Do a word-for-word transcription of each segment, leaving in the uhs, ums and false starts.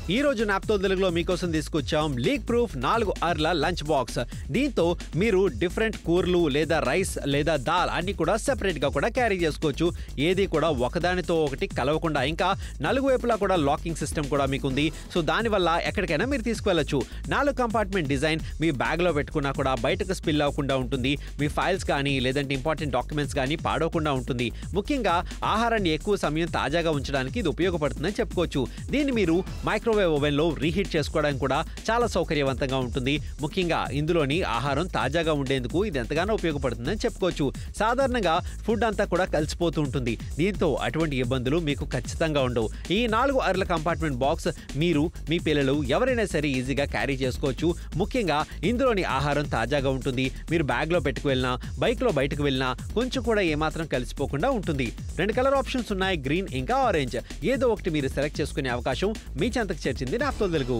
ఈ రోజు నాప్తో తెలుగులో మీకోసం తీసుకొచ్చాం లీక్ ప్రూఫ్ నాలుగు అర్ల లంచ్ బాక్స్. దీంతో మీరు డిఫరెంట్ కూరలు లేదా రైస్ లేదా దాల్ అన్ని కూడా సెపరేట్ గా కూడా క్యారీ చేసుకోవచ్చు. ఏది కూడా ఒకదానితో ఒకటి కలవకుండా. ఇంకా నాలుగు వైపులా కూడా లాకింగ్ సిస్టమ్ కూడా మీకు ఉంది. సో దానివల్ల ఎక్కడికైనా మీరు తీసుకువెళ్ళచ్చు. నాలుగు కంపార్ట్మెంట్ డిజైన్ మీ బ్యాగ్ లో పెట్టుకున్నా కూడా బయటకు స్పిల్ అవ్వకుండా ఉంటుంది. మీ ఫైల్స్ కానీ లేదంటే ఇంపార్టెంట్ డాక్యుమెంట్స్ కానీ పాడవకుండా ఉంటుంది. ముఖ్యంగా ఆహారాన్ని ఎక్కువ సమయం తాజాగా ఉంచడానికి ఇది ఉపయోగపడుతుందని చెప్పుకోవచ్చు. దీన్ని మీరు మైక్రోవేవ్ ఓవెన్ లో రీహీట్ చేసుకోవడానికి కూడా చాలా సౌకర్యవంతంగా ఉంటుంది. ముఖ్యంగా ఇందులోని ఆహారం తాజాగా ఉండేందుకు ఇది ఎంతగానో ఉపయోగపడుతుందని చెప్పుకోవచ్చు. సాధారణంగా ఫుడ్ అంతా కూడా కలిసిపోతూ ఉంటుంది. దీంతో అటువంటి ఇబ్బందులు మీకు ఖచ్చితంగా ఉండవు. ఈ నాలుగు అర్ల కంపార్ట్మెంట్ బాక్స్ మీరు మీ పిల్లలు ఎవరైనా సరే ఈజీగా క్యారీ చేసుకోవచ్చు. ముఖ్యంగా ఇందులోని ఆహారం తాజాగా ఉంటుంది. మీరు బ్యాగ్ లో పెట్టుకు వెళ్ళినా బైక్ లో బయటకు వెళ్ళినా కొంచెం కూడా ఏమాత్రం కలిసిపోకుండా ఉంటుంది. రెండు కలర్ ఆప్షన్స్ ఉన్నాయి, గ్రీన్ ఇంకా ఆరెంజ్. ఏదో ఒకటి మీరు సెలెక్ట్ చేసుకునే అవకాశం మీ చెంతకు చేర్చింది నాప్తో తెలుగు.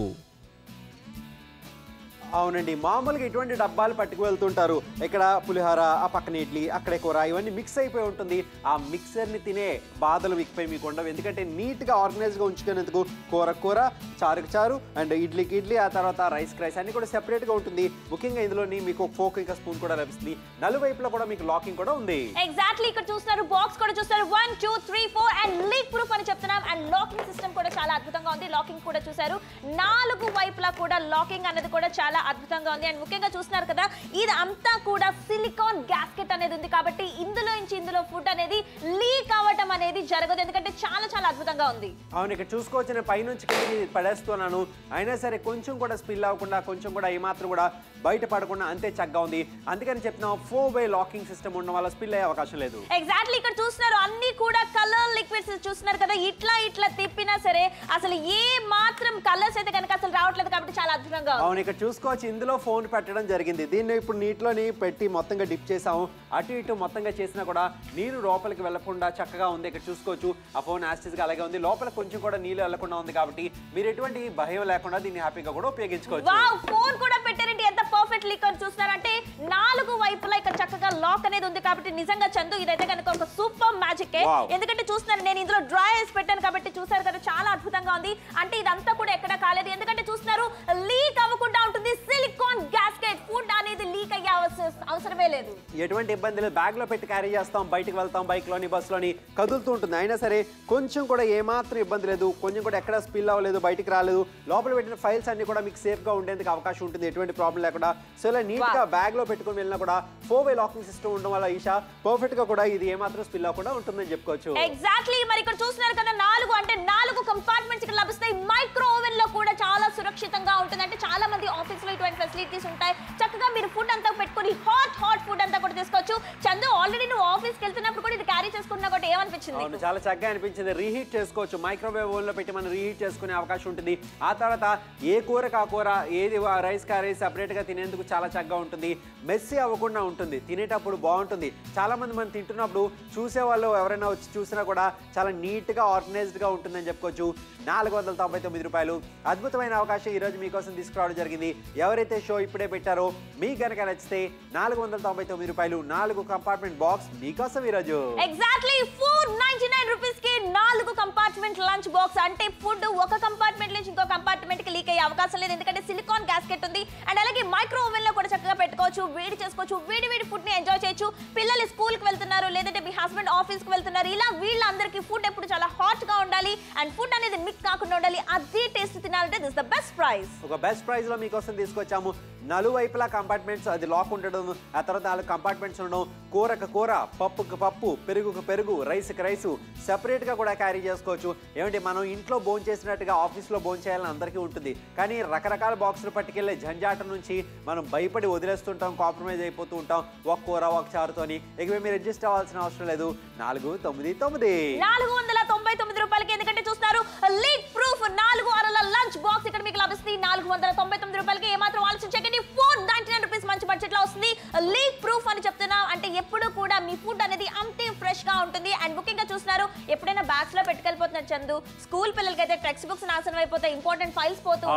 అవునండి, మామూలుగా ఇటువంటి డబ్బాలు పట్టుకు వెళ్తుంటారు. ఇక్కడ పులిహోర, ఆ పక్కన ఇడ్లీ, అక్కడే కూర, ఇవన్నీ మిక్స్ అయిపోయి ఉంటుంది. ఆ మిక్సర్ని తినే బాధలు విక్కిపోయి మీకు ఉండవు. ఎందుకంటే నీట్గా ఆర్గనైజ్గా ఉంచుకునేందుకు కూర కూర, చారుకు చారు, అండ్ ఇడ్లీకి ఇడ్లీ, ఆ తర్వాత రైస్ రైస్ అన్ని కూడా సెపరేట్గా ఉంటుంది. ముఖ్యంగా ఇందులోని మీకు ఫోక్ ఇంకా స్పూన్ కూడా లభిస్తుంది. నలువైపులో కూడా మీకు లాకింగ్ కూడా ఉంది. ఎగ్జాక్ట్లీ ఇక్కడ చూస్తున్నారు, బాక్స్ కూడా చూస్తారు. One two three four and leak proof అని చెప్తున్నాం. అండ్ లాకింగ్ సిస్టమ్ కూడా చాలా అద్భుతంగా ఉంది. లాకింగ్ కూడా చూసారు, నాలుగు వైపులా కూడా లాకింగ్ అనేది కూడా చాలా అద్భుతంగా ఉంది. అండ్ ముఖ్యంగా చూస్తున్నారు కదా, ఇది అంతా కూడా సిలికాన్ గ్యాస్కెట్ అనేది ఉంది. కాబట్టి ఇందులో నుంచి ఇందులో ఫుడ్ అనేది లీక్ అవ్వడం అనేది జరగదు. ఎందుకంటే చాలా చాలా అద్భుతంగా ఉంది. అవును, ఇక్కడ చూసుకోవచ్చు, నేను పైనుంచి కిందకి పడేస్తున్నాను. అయినా సరే కొంచెం కూడా స్పిల్ అవ్వకుండా, కొంచెం కూడా ఏమాత్రం కూడా బయట పడకుండా అంతే చక్కగా ఉంది. అందుకని చెప్తున్నాం, ఫోర్ వే లాకింగ్ సిస్టమ్ ఉండడం వల్ల స్పిల్ అయ్యే అవకాశం లేదు. ఎగ్జాక్ట్లీ ఇక్కడ చూస్తున్నారు, అన్ని కూడా కలర్ లిక్విడ్స్ చూస్తున్నారు కదా. ఇట్లా ఇట్లా తిప్పినా సరే అసలు ఏ మాత్రం కలర్స్ అయితే కనుక అసలు రావట్లేదు. కాబట్టి చాలా అద్భుతంగా ఉంది. అవును, ఇక్కడ చూసుకోవచ్చు, ఇందులో ఫోన్ పెట్టడం జరిగింది. దీన్ని ఇప్పుడు నీటిలోని పెట్టి మొత్తంగా డిప్ చేసాము. అటు ఇటు మొత్తంగా చేసినా కూడా నీరు లోపలికి వెళ్లకుండా చక్కగా ఉంది. ఇక్కడ చూసుకోవచ్చు, ఆ ఫోన్ యాస్టిస్ గా అలాగే ఉంది. లోపల కొంచెం కూడా నీళ్ళు వెళ్లకుండా ఉంది. కాబట్టి మీరు ఎటువంటి భయం లేకుండా దీన్ని హ్యాపీగా కూడా ఉపయోగించుకోవచ్చు. వావ్, ఫోన్ కూడా పెట్టారండి. ఎంత పర్ఫెక్ట్ లీక్ అని చూస్తున్నారంటే నాలుగు వైపులా ఇక్కడ చక్కగా లాక్ అనేది ఉంది. కాబట్టి నిజంగా చందు, ఇదైతే కనుక ఒక సూపర్ మ్యాజిక్. ఎందుకంటే చూస్తున్నారు, నేను ఇందులో డ్రై ఐస్ పెట్టాను కాబట్టి చూసారు కదా, చాలా అద్భుతంగా ఉంది. అంటే ఇదంతా కూడా ఎక్కడ కాలేదు. ఎందుకంటే చూస్తున్నారు, లీక్ అవ్వకుండా ఉంటుంది. సిలికాన్ గ్యాస్కెట్, ఫుడ్ అనేది లీక్ అయ్యే అవసరమే లేదు. ఎటువంటి ఇబ్బంది లేదు. బ్యాగ్ లో పెట్టి క్యారీ చేస్తాం, బయటకు వెళ్తాం, బైక్ లోని బస్ లోని కదులుతూ ఉంటుంది. అయినా సరే కొంచెం కూడా ఏమాత్రం ఇబ్బంది లేదు. కొంచెం కూడా ఎక్కడ స్పిల్ అవ్వలేదు, బయటికి రాలేదు. లోపల పెట్టిన ఫైల్స్ అన్ని కూడా మీకు సేఫ్ గా ఉండేందుకు అవకాశం ఉంటుంది, ఎటువంటి ప్రాబ్లం లేకుండా. సో ఇలా నీట్ గా బ్యాగ్ లో పెట్టుకుని వెళ్ళినా కూడా ఫోర్ వే లాకింగ్ సిస్టమ్ ఉండడం వల్ల ఈషా పర్ఫెక్ట్ గా కూడా ఇది ఏమాత్రం స్పిల్ అవ్వకుండా ఉంటుందని చెప్పుకోవచ్చు. ఎగ్జాక్ట్లీ, మరి ఇక్కడ చూస్తున్నారు కదా, నాలుగు అంటే నాలుగు కంపార్ట్మెంట్స్ ఇక్కడ లభిస్తాయి. మైక్రో ఓవెన్ లో కూడా చాలా సురక్షితంగా ఉంటుంది. అంటే చాలా మంది ఆఫీస్ లో ఇటువంటి ఫెసిలిటీస్ ఉంటాయి. చక్కగా మీరు ఫుడ్ అంతా పెట్టుకుని హాట్ హాట్ ఫుడ్ అంతా కూడా తీసుకోవచ్చు. చందు, ఆల్రెడీ నువ్వు ఆఫీస్కి వెళ్తున్నప్పుడు కూడా ఇది క్యారీ చేసుకున్నా కూడా ఏమనిపించింది? అవును, చాలా చక్కగా అనిపించింది. రీహీట్ చేసుకోవచ్చు, మైక్రోవేవ్ ఓవెన్ లో పెట్టి మనం రీహీట్ చేసుకునే అవకాశం ఉంటుంది. ఆ తర్వాత ఏ కూరకు ఆ కూర, ఏది రైస్ కా రైస్ సెపరేట్ గా తినేందుకు చాలా చక్కగా ఉంటుంది. మెస్సీ అవ్వకుండా ఉంటుంది, తినేటప్పుడు బాగుంటుంది. చాలా మంది మనం తింటున్నప్పుడు చూసే వాళ్ళు ఎవరైనా వచ్చి చూసినా కూడా చాలా నీట్ గా ఆర్గనైజ్డ్ గా ఉంటుందని చెప్పుకోవచ్చు. నాలుగు వందల తొంభై తొమ్మిది రూపాయలు అద్భుతమైన అవకాశం ఈ రోజు మీకోసం తీసుకురావడం జరిగింది. ఎవరైతే షో ఇప్పుడే పెట్టారో మీకు గనక నచ్చితే నాలుగు వందల తొంభై తొమ్మిది రూపాయలు నాలుగు కంపార్ట్మెంట్ బాక్స్ మీకోసం ఈ రోజు. Exactly four ninety nine rupees కి నాలుగు కంపార్ట్మెంట్ లంచ్ బాక్స్. అంటే ఫుడ్ ఒక కంపార్ట్మెంట్ నుంచి ఇంకో కంపార్ట్మెంట్ కి లీక్ అయ్యే అవకాశం లేదు. ఎందుకంటే సిలికాన్ గ్యాస్కెట్ ఉంది. అండ్ అలాగే మైక్రో ఓవెన్ లో కూడా చక్కగా పెట్టుకోవచ్చు, వేడి చేసుకోవచ్చు, వేడి వేడి ఫుడ్ ని ఎంజాయ్ చేయొచ్చు. పిల్లలు స్కూల్ కి వెళ్తున్నారు, లేదంటే మీ హస్బెండ్ ఆఫీస్ కి వెళ్తున్నారు, ఇలా వీళ్ళందరికీ ఫుడ్ ఎప్పుడు చాలా హాట్ గా ఉండాలి. అండ్ ఫుడ్ అనేది మిక్స్ కాకుండా ఉండాలి. అదే టేస్ట్ తినాలంటే దిస్ ద బెస్ట్ ప్రైస్. ఒక బెస్ట్ ప్రైస్ లో మీకోసం తీసుకొచ్చాము. నలువైపులా కంపార్ట్మెంట్స్, అది లాక్ ఉండడం, ఆ తర్వాత నాలుగు కంపార్ట్మెంట్స్ ఉండడం, కూరకు కూర, పప్పుకు పప్పు, పెరుగుకు పెరుగు, రైస్కి రైసు సెపరేట్ గా కూడా క్యారీ చేసుకోవచ్చు. ఏమంటే మనం ఇంట్లో భోజనం చేసినట్టుగా ఆఫీస్ లో భోజనం చేయాలని అందరికీ ఉంటుంది. కానీ రకరకాల బాక్సులు పట్టుకెళ్లే జంజాటం నుంచి మనం భయపడి వదిలేస్తుంటాం, కాంప్రమైజ్ అయిపోతూ ఉంటాం ఒక కూర ఒక చారుతోని. ఇక మీరు అడ్జస్ట్ అవ్వాల్సిన అవసరం లేదు. నాలుగు తొమ్మిది తొమ్మిది నాలుగు వందల తొంభై తొమ్మిది రూపాయలకి. ఎందుకంటే చూస్తారు, లీక్ ప్రూఫ్ నాలుగు అరల లంచ్ బాక్స్ ఇక్కడ మీకు లభిస్తుంది నాలుగు వందల తొంభై తొమ్మిది రూపాయలకి. ఏమాత్రం ఆలోచించకండి, ఫోర్ నైన్టీ నైన్ రూపీస్ మంచి బడ్జెట్ లో వస్తుంది. లీక్ ప్రూఫ్ అని చెప్తున్నా అంటే ఎప్పుడు కూడా మీ ఫుడ్ అనేది అంతే ఫ్రెష్ గా ఉంటుంది. అండ్ ముఖ్యంగా చూస్తున్నారు, ఎప్పుడైనా బ్యాగ్స్ లో పెట్టుకెళ్ళిపోతున్నారు చందు, స్కూల్ పిల్లలకి అయితే టెక్స్ట్ బుక్స్ నాశనం అయిపోతాయి, ఇంపార్టెంట్ ఫైల్స్ పోతూ ఉంటాయి.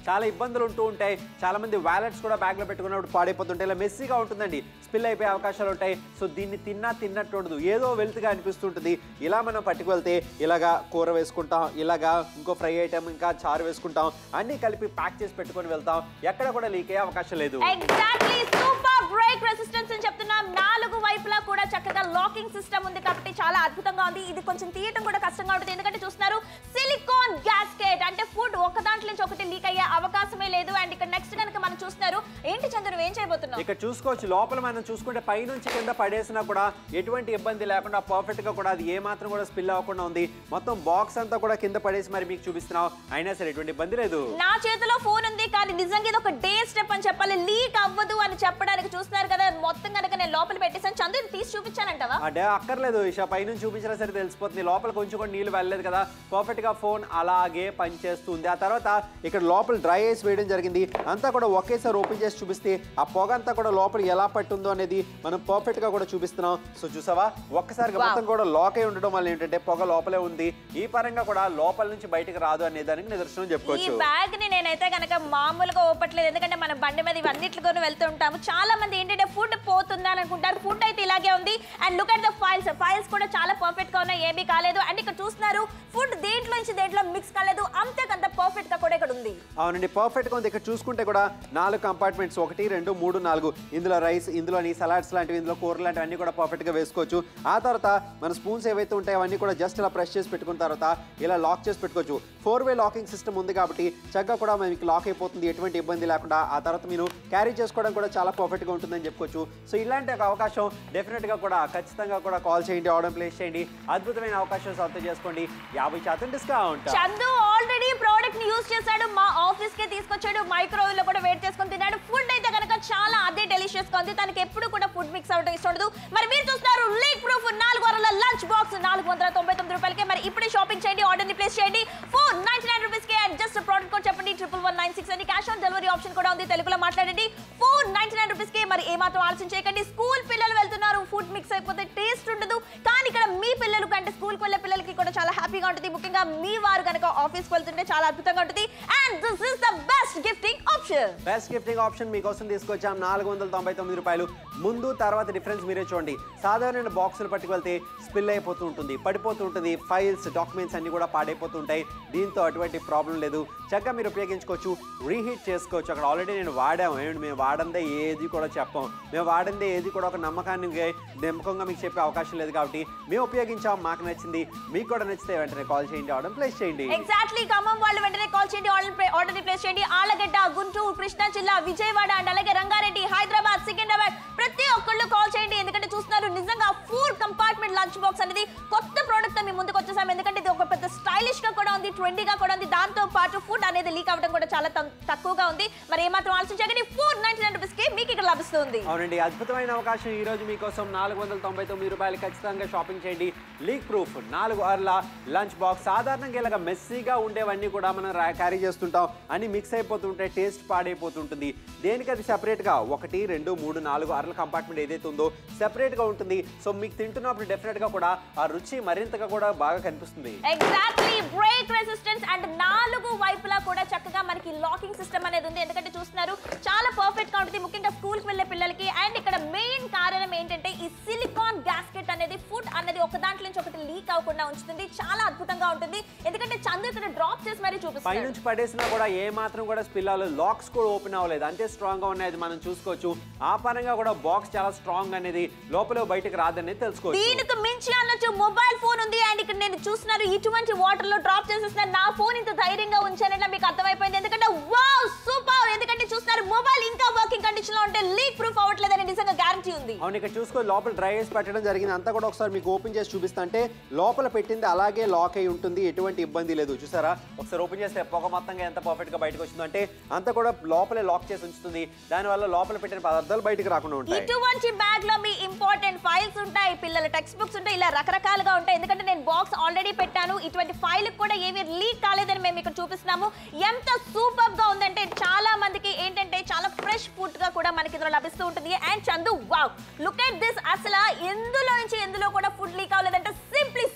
చాలా ఇబ్బందులు ఉంటూ ఉంటాయి. చాలా మంది వ్యాలెట్స్ కూడా బ్యాగ్ లో పెట్టుకున్నప్పుడు పాడైపోతుంటాయి. ఇలా మెస్సీగా ఉంటుందండి, స్పిల్ అయిపోయే అవకాశాలు ఉంటాయి. సో దీన్ని తిన్నా తిన్నట్టు ఉండదు, ఏదో వెల్త్గా అనిపిస్తుంటుంది. ఇలా మనం పట్టుకువెళ్తే ఇలాగా కూర వేసుకుంటాం, ఇలాగా ఇంకో ఫ్రై ఐటమ్, ఇంకా చారు వేసుకుంటాం, అన్ని కలిపి ప్యాక్ చేసి పెట్టుకొని వెళ్తాం. ఎక్కడ కూడా లీక్ అయ్యే అవకాశం లేదు. ఎగ్జాక్ట్లీ, సూపర్ బ్రేక్ రెసిస్టెన్స్ అని చెప్తున్నాం. నాలుగు వైపులా కూడా చక్కగా లాకింగ్ సిస్టమ్ ఉంది కాబట్టి చాలా అద్భుతంగా ఉంది. ఇది కొంచెం తీయటం కూడా కష్టంగా ఉంటుంది, ఎందుకంటే చూస్తున్నారు సిలికాన్ గ్యాస్కెట్, అంటే ఫుడ్ ఒక దాంట్లో నుంచి ఒకటి లీక్ అయ్యే అవకాశమే లేదు. అండ్ ఇక్కడ నెక్స్ట్ కనుక మనం చూస్తున్నారు, ఏంటి చంద్రు ఏం చేయబోతున్నాం? ఇక్కడ చూసుకోవచ్చు, లోపల మనం చూసుకుంటే పైనుంచి కింద పడేసినా కూడా ఎటువంటి ఇబ్బంది లేకుండా పర్ఫెక్ట్ గా కూడా అది ఏ మాత్రం కూడా స్పిల్ అవ్వకుండా ఉంది. మొత్తం బాక్స్ అంతా కూడా కింద పడేసి మరి మీకు చూపిస్తున్నాం, అయినా సరే ఎటువంటి ఇబ్బంది లేదు. నా చేతిలో ఫోన్ ఉంది కానీ నిజంగా ఇది ఒక డే స్టెప్ అని చెప్పాలి, లీక్ అవ్వదు అని చెప్పడానికి. చూస్తున్నారు కదా, మొత్తం కనుక నేను లోపల పెట్టేసాను. చంద్రు తీసి చూపించానంటవా? అదే అక్కర్లేదు ఇషా, పైనుంచి చూపించినా సరే తెలిసిపోతుంది. లోపల కొంచెం కూడా నీళ్ళు వెళ్ళలేదు కదా, పర్ఫెక్ట్ గా ఫోన్ అలాగే పనిచేస్తుంది. ఆ తర్వాత ఇక్కడ లోపల డ్రై ఐస్ వేయడం జరిగింది, అంతా కూడా ఒకేసారి ఓపెన్ చేసి చూపిస్తే ఆ పొగ అంతా కూడా లోపల ఎలా పట్టుందో అనేది మనం పర్ఫెక్ట్ గా కూడా చూపిస్తున్నాం. సో చూసావా, ఒక్కసారిగా మొత్తం కూడా లాక్ అయి ఉండడం వల్ల ఏంటంటే పొగ లోపలే ఉంది. ఈ పరంగా కూడా లోపల నుంచి బయటకు రాదు అనే దానికి నిదర్శనం చెప్పుకోవచ్చు. ఈ బ్యాగ్ ని నేనైతే కనుక మామూలుగా ఓపట్లేదు, ఎందుకంటే మన బండి మీద ఇవన్నిట్లు కొని వెళ్తూ ఉంటాము. చాలా మంది ఏంటంటే ఫుడ్ పోతుందా అని అనుకుంటారు, ఫుడ్ అయితే ఇలాగే ఉంది. And look at the files, files కూడా చాలా పర్ఫెక్ట్ గా ఉన్నాయి, ఏమీ కాలేదు. అండ్ ఇక్కడ చూస్తున్నారు ఫుడ్ దేంట్లో నుంచి దేంట్లో మిక్స్ కాలేదు, అంతేకంత పర్ఫెక్ట్ గా కూడా ఇక్కడ ఉంది. అవునండి, పర్ఫెక్ట్ గా ఉంది. ఇక్కడ చూసుకుంటే కూడా నాలుగు కంపార్ట్మెంట్స్, ఒకటి రెండు మూడు నాలుగు, ఇందులో రైస్, ఇందులోని సలాడ్స్ లాంటివి, ఇందులో కూరలు లాంటివి అన్ని కూడా పర్ఫెక్ట్ గా వేసుకోవచ్చు. ఆ తర్వాత మన స్పూన్స్ ఏవైతే ఉంటాయో అవన్నీ కూడా జస్ట్ ఇలా ప్రెస్ చేసి పెట్టుకున్న తర్వాత ఇలా లాక్ చేసి పెట్టుకోవచ్చు. ఫోర్ వే లాకింగ్ సిస్టమ్ ఉంది కాబట్టి చక్కగా కూడా మీకు లాక్ అయిపోతుంది, ఎటువంటి ఇబ్బంది లేకుండా. ఆ తర్వాత మీరు క్యారీ చేసుకోవడం కూడా చాలా పర్ఫెక్ట్ గా ఉంటుందని చెప్పుకోవచ్చు. సో ఇలాంటి ఒక అవకాశం డెఫినెట్ గా కూడా ఖచ్చితంగా కూడా కాల్ చేయండి, ఆర్డర్ ప్లేస్ చేయండి, అద్భుతమైన అవకాశం సొంతం చేసుకోండి. యాభై శాతం డిస్కౌంట్. చందు ఆల్రెడీ ప్రోడక్ట్ ని యూజ్ చేశాడు, మా ఆఫీస్ కి తీసుకొచ్చాడు, మైక్రోవేవ్ లో కూడా వేట్ చేసుకొని తిన్నాడు. ఫుడ్ అయితే కనుక చాలా అదే డెలిషియస్ గా ఉంది, తనకి ఎప్పుడు కూడా ఫుడ్ మిక్స్ అవడం ఇష్టం ఉండదు. మరి మీరు చూస్తున్నారు లీక్ ప్రూఫ్ నాలుగు వారాల లంచ్ బాక్స్ నాలుగు వందల తొంభై తొమ్మిది రూపాయలకే. మరి ఇప్పుడే షాపింగ్ చేయండి, ఆర్డర్ ని ప్లేస్ చేయండి. ఫోర్ నైన్టీ నైన్ రూపీస్ కి అండ్ జస్ట్ ప్రోడక్ట్ కోడ్ చెప్పండి ట్రిపుల్ వన్ నైన్ సిక్స్ అని. క్యాష్ ఆన్ డెలివరీ ఆప్షన్ కూడా ఉంది, తెలుగులో మాట్లాడండి. ఫోర్ నైన్టీ నైన్ రూపీస్ కి. మరి ఏమాత్రం ఆలోచన చేయకండి, స్కూల్ పిల్లలు వెళ్తున్నారు, ఫుడ్ మిక్స్ అయిపోతే టేస్ట్ ఉండదు. కానీ ఇక్కడ మీ పిల్లలు కంటే స్కూల్ కి వెళ్ళే పిల్లలకి కూడా చాలా హ్యాపీగా ఉంటుంది. ముఖ్యంగా మీ వారు కనుక ఆఫీస్ కి వెళ్తుంటే చాలా అద్భుతంగా ఉంటుంది. And this is the best gifting option. Best gifting option మీకోసం తీసుకొచ్చాం, నాలుగు వందల తొంభై తొమ్మిది రూపాయలు. ముందు తర్వాత డిఫరెన్స్ మీరే చూడండి. సాధారణ బాక్సులు పట్టుకెళ్తే స్పిల్ అయిపోతూ ఉంటుంది, పడిపోతూ ఉంటుంది, ఫైల్స్, డాక్యుమెంట్స్ అన్ని కూడా పాడైపోతుంటాయి. దీంతో అటువంటి ప్రాబ్లం లేదు, చక్కగా మీరు ఉపయోగించుకోవచ్చు, రీహీట్ చేసుకోవచ్చు. అక్కడ ఆల్రెడీ నేను వాడాము, ఏమిటి మేము వాడందే ఏది కూడా చెప్పాం, మేము వాడందే ఏది కూడా ఒక నమ్మకాన్ని నమ్మకంగా మీకు చెప్పే అవకాశం లేదు కాబట్టి మేము ఉపయోగించాం, మాకు నచ్చింది, మీకు కూడా నచ్చితే వెంటనే కాల్ చేయండి, ఆర్డర్ ప్లేస్ చేయండి. ఎగ్జాక్ట్లీ, ఖమ్మం వాళ్ళు వెంటనే కాల్ చేయండి, ఆర్డర్ ఆర్డర్ ని ప్లేస్ చేయండి. ఆలగడ్డ, గుంటూరు, కృష్ణా జిల్లా, విజయవాడ అండ్ అలాగే రంగారెడ్డి, హైదరాబాద్, సికింద్రాబాద్ ప్రతి ఒక్కళ్ళు కాల్ చేయండి. ఎందుకంటే చూస్తున్నారు నిజంగా ఫోర్ కంపార్ట్మెంట్ లంచ్ బాక్స్ అనేది కొత్త ప్రోడక్ట్ తో మీ ముందుకు వచ్చేసాం. ఎందుకంటే ఇది ఒక పెద్ద స్టైలిష్ గా కూడా ఉంది, ట్రెండీగా కూడా ఉంది. దాంతో పాటు ఫుడ్ అనేది లీక్ అవ్వడం కూడా చాలా తక్కువగా ఉంది. మరి ఏమాత్రం ఆలోచించకండి, ఫోర్ నైన్టీ నైన్ రూపీస్ కి మీకు ఇక్కడ లభిస్తుంది. అవునండి, అద్భుతమైన అవకాశం ఈ రోజు మీకోసం. నాలుగు వందల తొంభై తొమ్మిది రూపాయలు ఖచ్చితంగా షాపింగ్ చేయండి. లీక్ ప్రూఫ్ నాలుగు అర్ల లంచ్ బాక్స్. సాధారణంగా ఇలాగ మెస్సీగా ఉండేవన్నీ కూడా మనం క్యారీ చేస్తుంటాం, అన్ని మిక్స్ అయిపోతుంటాయి, టేస్ట్ పాడైపోతుంటుంది. దేనికి అది సెపరేట్ గా ఒకటి రెండు మూడు నాలుగు అర్ల కంపార్ట్మెంట్ ఏదైతే ఉందో సెపరేట్ గా ఉంటుంది. సో మీకు తింటున్నప్పుడు డెఫినెట్ గా కూడా ఆ రుచి మరింతగా కూడా బాగా కనిపిస్తుంది. ఎగ్జాక్ట్లీ, బ్రేక్ రెసిస్టెన్స్ అండ్ నాలుగు వైపులా కూడా చక్కగా మనకి లాకింగ్ సిస్టమ్ అనేది ఉంది. ఎందుకంటే చూస్తున్నారు చాలా పర్ఫెక్ట్ గా ఉంటుంది, ముఖ్యంగా స్కూల్ కి వెళ్ళే పిల్లలకి. అండ్ ఇక్కడ మెయిన్ కారణం ఏంటంటే ఈ సిలికాన్ గ్యాస్కెట్ అనేది ఫుడ్ అనేది ఒక దాంట్లో నుంచి ఒకటి లీక్ అవ్వకుండా ఉంచుతుంది. చాలా అద్భుతంగా ఉంటుంది, ఎందుకంటే చంద్రు ఇక్కడ డ్రాప్ చేసి మరీ చూపిస్తాడు. పై నుంచి పడేసినా కూడా ఏ మాత్రం కూడా స్పిల్ అవ్వలేదు, లాక్స్ కూడా ఓపెన్ అవ్వలేదు, అంతే స్ట్రాంగ్ గా ఉన్నాయి, మనం చూసుకోవచ్చు. ఆ పరంగా కూడా బాక్స్ చాలా స్ట్రాంగ్ అనేది, లోపల బయటకు రాదని తెలుసుకోవచ్చు. దీనికి మించి అన్నట్టు మొబైల్ ఫోన్ ఉంది. అండ్ ఇక్కడ నేను చూస్తున్నారు ఇటువంటి వాటర్ లో డ్రాప్ చేసేస్తున్నారు. నా ఫోన్ ఇంత ధైర్యంగా ఉంచానని మీకు అర్థమైపోయింది, ఎందుకంటే వావ్ సూపర్. ఎందుకంటే చూస్తున్నారు మొబైల్ ఇంకా వర్కింగ్ కండిషన్ లో ఉంటే లీక్ ప్రూఫ్ అవ్వట్లేదని నిజంగా గ్యారంటీ ఉంది. అవును, ఇక్కడ చూసుకో లోపల డ్రై ఐస్ పెట్టడం జరిగింది, అంతా కూడా ఒకసారి మీకు ఓపెన్ చేసి చూపిస్తా. అంటే లోపల పెట్టింది అలాగే లాక్ అయి ఉంటుంది, ఎటువంటి ఇబ్బంది లేదు. చూసారా, ఒకసారి ఓపెన్ చేస్తే పొగ మొత్తంగా ఎంత పర్ఫెక్ట్ గా బయటకు వచ్చిందో, అంటే అంతా కూడా లోపలే లాక్ చేసి ఉంచుతుంది. దానివల్ల లోపల పెట్టిన పదార్థాలు బయటకు రాకుండా ఉంటాయి. ఇటువంటి బ్యాగ్ లో మీ ఇంపార్టెంట్ ఫైల్స్ ఉంటాయి, పిల్లల టెక్స్ట్ బుక్స్ ఉంటాయి, ఇలా రకరకాలుగా ఉంటాయి. ఎందుకంటే నేను బాక్స్ ఆల్రెడీ పెట్టాను, ఇటువంటి ఫైల్ కూడా ఏమీ లీక్ కాలేదని మేము ఇక్కడ చూపిస్తున్నాము. ఎంత సూపర్ గా ఉందంటే చాలా మందికి ఏంటంటే చాలా ఫ్రెష్ ఫుడ్ గా కూడా మనకి ఇందులో లభిస్తూ ఉంటుంది. And Chandu wow, look at this, అసలు ఎందులో నుంచి ఎందులో కూడా ఫుడ్ లీక్ అవ్వలేదంటే సింప్లీ సూపర్.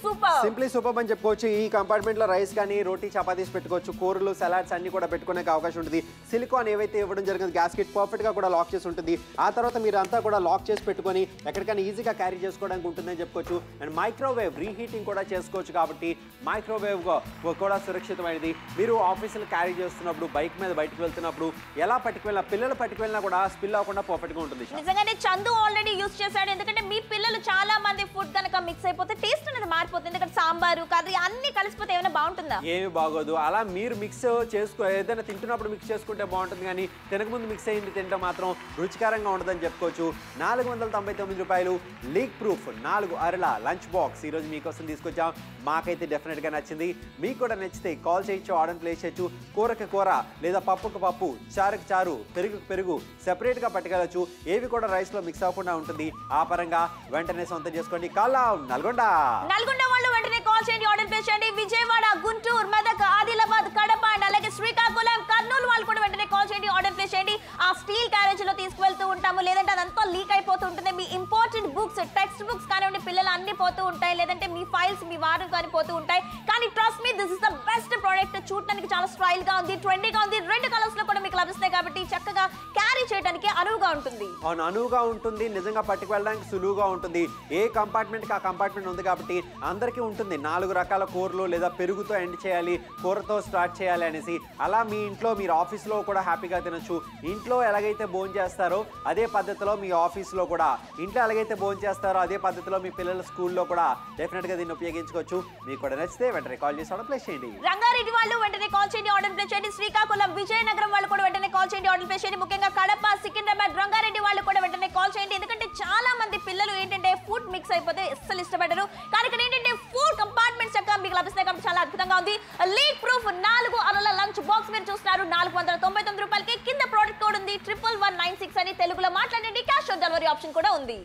సింప్లీ సూపర్ అని చెప్పుకోవచ్చు. ఈ కంపార్ట్మెంట్ లో రైస్ కానీ రోటీ చపాతీస్ పెట్టుకోవచ్చు, కూరలు సలాడ్స్ అన్ని కూడా పెట్టుకునే అవకాశం ఉంటుంది. సిలికాన్ ఏవైతే ఇవ్వడం జరిగింది గ్యాస్కెట్ పర్ఫెక్ట్ గా కూడా లాక్ చేసి ఉంటుంది. ఆ తర్వాత మీరు అంతా కూడా లాక్ చేసి పెట్టుకొని ఎక్కడికైనా ఈజీగా క్యారీ చేసుకోవడానికి ఉంటుందని చెప్పుకోవచ్చు. అండ్ మైక్రోవేవ్ రీహీటింగ్ కూడా చేసుకోవచ్చు కాబట్టి మైక్రోవేవ్ కూడా సురక్షితమైనది. మీరు ఆఫీసులు క్యారీ చేస్తున్నప్పుడు బైక్ మీద బయటకు వెళ్తున్నప్పుడు ఎలా పట్టుకువెళ్ళినా పిల్లలు పట్టుకువెళ్ళినా కూడా స్పిల్ అవ్వకుండా పర్ఫెక్ట్ గా ఉంటుంది. నిజంగానే చందు ఆల్రెడీ యూస్ చేశాడు. ఎందుకంటే మీ పిల్లలు చాలా మంది ఫుడ్ కనుక మిక్స్ అయిపోతే టేస్ట్ అనేది మారిపోతుంది. ఎందుకంటే సాంబారు కర్రీ అన్ని కలిసిపోతే ఏమైనా బాగుంటుందా? ఏమి బాగోదు. అలా మీరు మిక్స్ చేసుకో ఏదైనా తింటున్నప్పుడు మిక్స్ చేసుకుంటే బాగుంటుంది, కానీ తినకముందు మిక్స్ అయ్యింది తింటే మాత్రం రుచికరంగా ఉండదని చెప్పుకోవచ్చు. నాలుగు వందల తొంభై తొమ్మిది రూపాయలు లీక్ ప్రూఫ్ నాలుగు అరల లంచ్ బాక్స్ ఈరోజు మీకోసం తీసుకొచ్చాం. మాకైతే డెఫినెట్గా నచ్చింది. మీకు కూడా నచ్చితే కాల్ చేయొచ్చు, ఆర్డర్ ప్లేస్ చేయొచ్చు. కూరకు కూర లేదా పప్పుకు పప్పు, చారుకు చారు, పెరుగుకు పెరుగు సెపరేట్గా పట్టుకెళ్ళచ్చు. ఏవి కూడా రైస్లో మిక్స్ అవ్వకుండా ఉంటుంది. ఆ పరంగా వెంటనే సొంతం చేసుకోండి. కాల్ నల్గొండ నల్గొండ వాళ్ళు వెంటనే కాల్ చేయండి, ఆర్డర్ ప్లేస్ చేయండి. విజయవాడ, గుంటూరు, మెదక్, ఆదిలాబాద్, కడప అండ్ అలాగే శ్రీకాకుళం, కర్నూలు వాళ్ళు కూడా వెంటనే కాల్ చేయండి, ఆర్డర్ ప్లేస్ చేయండి. ఆ స్టీల్ క్యారేజ్ లో తీసుకువెళ్తూ ఉంటాము, లేదంటే అదంతా లీక్ అయిపోతూ ఉంటుంది. మీ ఇంపార్టెంట్ బుక్స్, టెక్స్ట్ బుక్స్ కానివ్వండి, పిల్లలు అన్ని పోతూ ఉంటాయి, లేదంటే మీ ఫైల్స్ మీ వారు కానీ పోతూ ఉంటాయి. కానీ trust me, this is the best product. చూడడానికి చాలా స్టైల్ గా ఉంది, ట్రెండీగా ఉంది. రెండు కలర్స్ లో కూడా మీకు లభిస్తాయి కాబట్టి చక్కగా క్యారీ చేయడానికి అనువుగా ఉంటుంది. అవును, అనువుగా ఉంటుంది. నిజంగా పట్టుకు వెళ్ళడానికి సులువుగా ఉంటుంది. ఏ కంపార్ట్మెంట్ కి ఆ కంపార్ట్మెంట్ ఉంది కాబట్టి అందరికీ ఉంటుంది. నాలుగు రకాల కూరలు లేదా పెరుగుతో ఎండ్ చేయాలి, కూరతో స్టార్ట్ చేయాలి అనేసి. అలా మీ ఇంట్లో మీరు ఆఫీస్లో కూడా హ్యాపీగా తినొచ్చు. ఇంట్లో ఎలాగైతే భోజనం చేస్తారో అదే పద్ధతిలో మీ ఆఫీస్లో కూడా, ఇంట్లో ఎలాగైతే భోజనం చేస్తారో అదే పద్ధతిలో మీ పిల్లల స్కూల్లో కూడా డెఫినెట్గా దీన్ని ఉపయోగించుకోవచ్చు. మీకు కూడా నచ్చితే వెంటనే కాల్ చేసి ఆర్డర్ ప్లేస్ చేయండి. రంగారెడ్డి వాళ్ళు వెంటనే కాల్ చేయండి, ఆర్డర్ ప్లేస్ చేయండి. శ్రీకాకుళం, విజయనగరం వాళ్ళు కూడా వెంటనే కాల్ చేయండి, ఆర్డర్ ప్లేస్ చేయండి. ముఖ్యంగా కడప, సికింద్రాబాద్, రంగారెడ్డి వాళ్ళు కూడా వెంటనే కాల్ చేయండి. ఎందుకంటే చాలా మంది పిల్లలు ఏంటంటే ఫుడ్ మిక్స్ అయిపోతే అస్సలు ఇష్టపడరు. కానీ ఇక్కడ ఏంటంటే ఫుడ్ కంపార్ట్మెంట్స్ చక్కగా మీకు లభిస్తాయి కాబట్టి చాలా అద్భుతంగా ఉంది. లీక్ ప్రూఫ్ నాలుగు అరల లంచ్ బాక్స్ మీరు చూస్తున్నారు నాలుగు వందల తొంభై తొమ్మిది రూపాయలకి. కింద ప్రోడక్ట్ కోడ్ ఉంది ట్రిపుల్ వన్ నైన్ సిక్స్ అని తెలుగులో మాట్లాడండి. క్యాష్ ఆన్ డెలివరీ ఆప్షన్ కూడా ఉంది.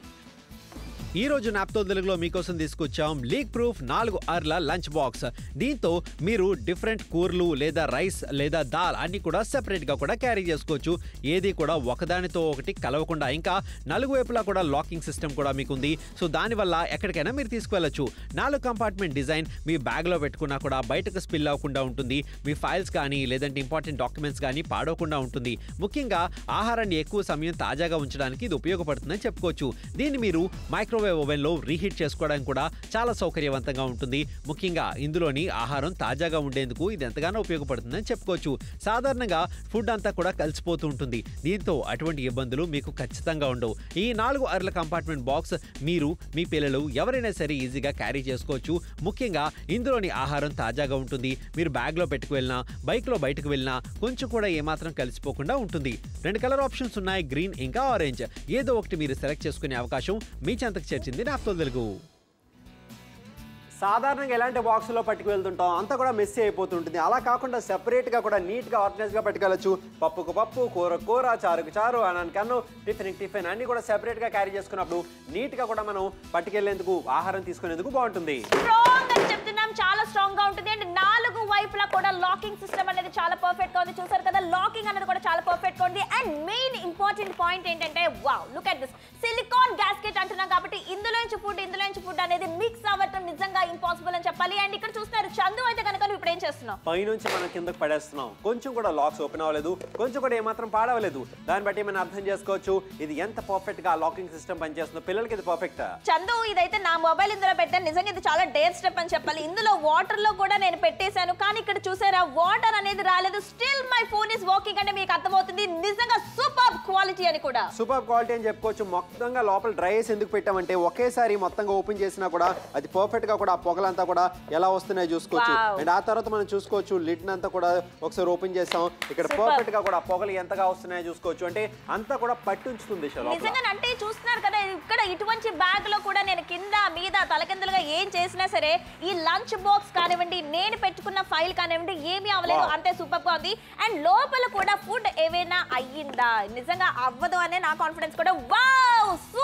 ఈ రోజు నాప్తో తెలుగులో మీకోసం తీసుకొచ్చాం లీక్ ప్రూఫ్ నాలుగు అర్ల లంచ్ బాక్స్. దీంతో మీరు డిఫరెంట్ కూరలు లేదా రైస్ లేదా దాల్ అన్ని కూడా సెపరేట్ గా కూడా క్యారీ చేసుకోవచ్చు. ఏది కూడా ఒకదానితో ఒకటి కలవకుండా. ఇంకా నలుగు వైపులా కూడా లాకింగ్ సిస్టమ్ కూడా మీకు ఉంది. సో దానివల్ల ఎక్కడికైనా మీరు తీసుకువెళ్ళచ్చు. నాలుగు కంపార్ట్మెంట్ డిజైన్ మీ బ్యాగ్ లో పెట్టుకున్నా కూడా బయటకు స్పిల్ అవ్వకుండా ఉంటుంది. మీ ఫైల్స్ కానీ లేదంటే ఇంపార్టెంట్ డాక్యుమెంట్స్ కానీ పాడవకుండా ఉంటుంది. ముఖ్యంగా ఆహారాన్ని ఎక్కువ సమయం తాజాగా ఉంచడానికి ఇది ఉపయోగపడుతుందని చెప్పుకోవచ్చు. దీన్ని మీరు మైక్రో ఓవెన్ లో రీహీట్ చేసుకోవడానికి కూడా చాలా సౌకర్యవంతంగా ఉంటుంది. ముఖ్యంగా ఇందులోని ఆహారం తాజాగా ఉండేందుకు ఇది ఎంతగానో ఉపయోగపడుతుందని చెప్పుకోవచ్చు. సాధారణంగా ఫుడ్ అంతా కూడా కలిసిపోతూ ఉంటుంది. దీంతో అటువంటి ఇబ్బందులు మీకు ఖచ్చితంగా ఉండవు. ఈ నాలుగు అరల కంపార్ట్మెంట్ బాక్స్ మీరు మీ పిల్లలు ఎవరైనా సరే ఈజీగా క్యారీ చేసుకోవచ్చు. ముఖ్యంగా ఇందులోని ఆహారం తాజాగా ఉంటుంది. మీరు బ్యాగ్ లో పెట్టుకు వెళ్ళినా బైక్ లో బయటకు వెళ్ళినా కొంచెం కూడా ఏమాత్రం కలిసిపోకుండా ఉంటుంది. రెండు కలర్ ఆప్షన్స్ ఉన్నాయి, గ్రీన్ ఇంకా ఆరెంజ్. ఏదో ఒకటి మీరు సెలెక్ట్ చేసుకునే అవకాశం మీ చెంతకు చేర్చింది నాప్తో తెలుగు. సాధారణంగా ఎలాంటి బాక్స్లో పట్టుకు వెళ్తుంటాం అంతా కూడా మెస్సీ అయిపోతుంటుంది. అలా కాకుండా సెపరేట్గా కూడా నీట్గా ఆర్గనైజ్గా పట్టుకెళ్ళచ్చు. పప్పుకు పప్పు, కూర కూర, చారుకు చారు, అన్నానికి అన్నం, టిఫిన్ టిఫిన్ అన్ని కూడా సెపరేట్గా క్యారీ చేసుకున్నప్పుడు నీట్గా కూడా మనం పట్టుకెళ్లేందుకు ఆహారం తీసుకునేందుకు బాగుంటుంది. స్ట్రాంగ్ అని చెప్తున్నాం, చాలా స్ట్రాంగ్ గా ఉంటుంది. అండ్ నాలుగు వైపులా కూడా లాకింగ్ సిస్టమ్ అనేది చాలా పర్ఫెక్ట్ గా ఉంది. చూసారు కదా, లాకింగ్ అనేది కూడా చాలా పర్ఫెక్ట్ గా ఉంది. అండ్ మెయిన్ ఇంపార్టెంట్ పాయింట్ ఏంటంటే wow, look at this silicone gasket అంటున్నాం కాబట్టి ఇందులో నుంచి ఫుడ్ ఇందులో నుంచి ఫుడ్ అనేది మిక్స్ అవ్వటం నిజంగా ఇంపాసిబుల్ అని చెప్పాలి. అండ్ ఇక్కడ చూస్తున్నారు చందు అయితే కనుక నువ్వు ఇప్పుడు ఏం చేస్తున్నావు? పైనుంచి మనం కిందకు పడేస్తున్నాం. కొంచెం కూడా లాక్స్ ఓపెన్ అవ్వలేదు, కొంచెం కూడా ఏమాత్రం పాడవలేదు. దాన్ని బట్టి మనం అర్థం చేసుకోవచ్చు ఇది ఎంత పర్ఫెక్ట్ గా లాకింగ్ సిస్టమ్ పనిచేస్తుందో. పిల్లలకి ఇది పర్ఫెక్ట్. చందు, ఇదైతే నా మొబైల్ ఇందులో పెట్టాను. నిజంగా ఇది చాలా డేర్ స్టెప్ అని చెప్పాలి. ఇందులో వాటర్ లో కూడా నేను పెట్టేశాను, కానీ ఇక్కడ చూసారా వాటర్ అనేది రాలేదు. Still my phone is working అంటే మీకు అర్థమవుతుంది నిజంగా సూపర్ క్వాలిటీ అని కూడా. సూపర్ క్వాలిటీ అని చెప్పుకోవచ్చు. మొత్తంగా లోపల డ్రై చేసి ఎందుకు పెట్టామంటే ఒకేసారి మొత్తంగా ఓపెన్ చేసినా కూడా అది పర్ఫెక్ట్ గా కూడా పొగలంతా కూడా ఎలా వస్తున్నాయో చూసుకోవచ్చు. అండ్ ఆ తర్వాత మనం చూసుకోవచ్చు లిడ్ అంతా కూడా ఒకసారి ఓపెన్ చేసాం. ఇక్కడ పర్ఫెక్ట్ గా కూడా పొగలు ఎంతగా వస్తున్నాయో చూసుకోవచ్చు. అంటే అంతా కూడా పట్టుంచుతుంది. నిజంగా అంటే చూస్తున్నారు కదా, ఇక్కడ ఇటువంటి బ్యాగ్ లో కూడా నేను కింద మీద తలకిందులుగా ఏం చేసినా సరే ఈ లంచ్ బాక్స్ కానివ్వండి, నేను పెట్టుకున్న ఫైల్ కానివ్వండి ఏమీ అవ్వలేదు. అంతే సూపర్ గా ఉంది. అండ్ లోపల కూడా ఫుడ్ ఏమైనా అయ్యిందా? నిజంగా అవ్వదు అనే నా కాన్ఫిడెన్స్ కూడా. వావ్, సూపర్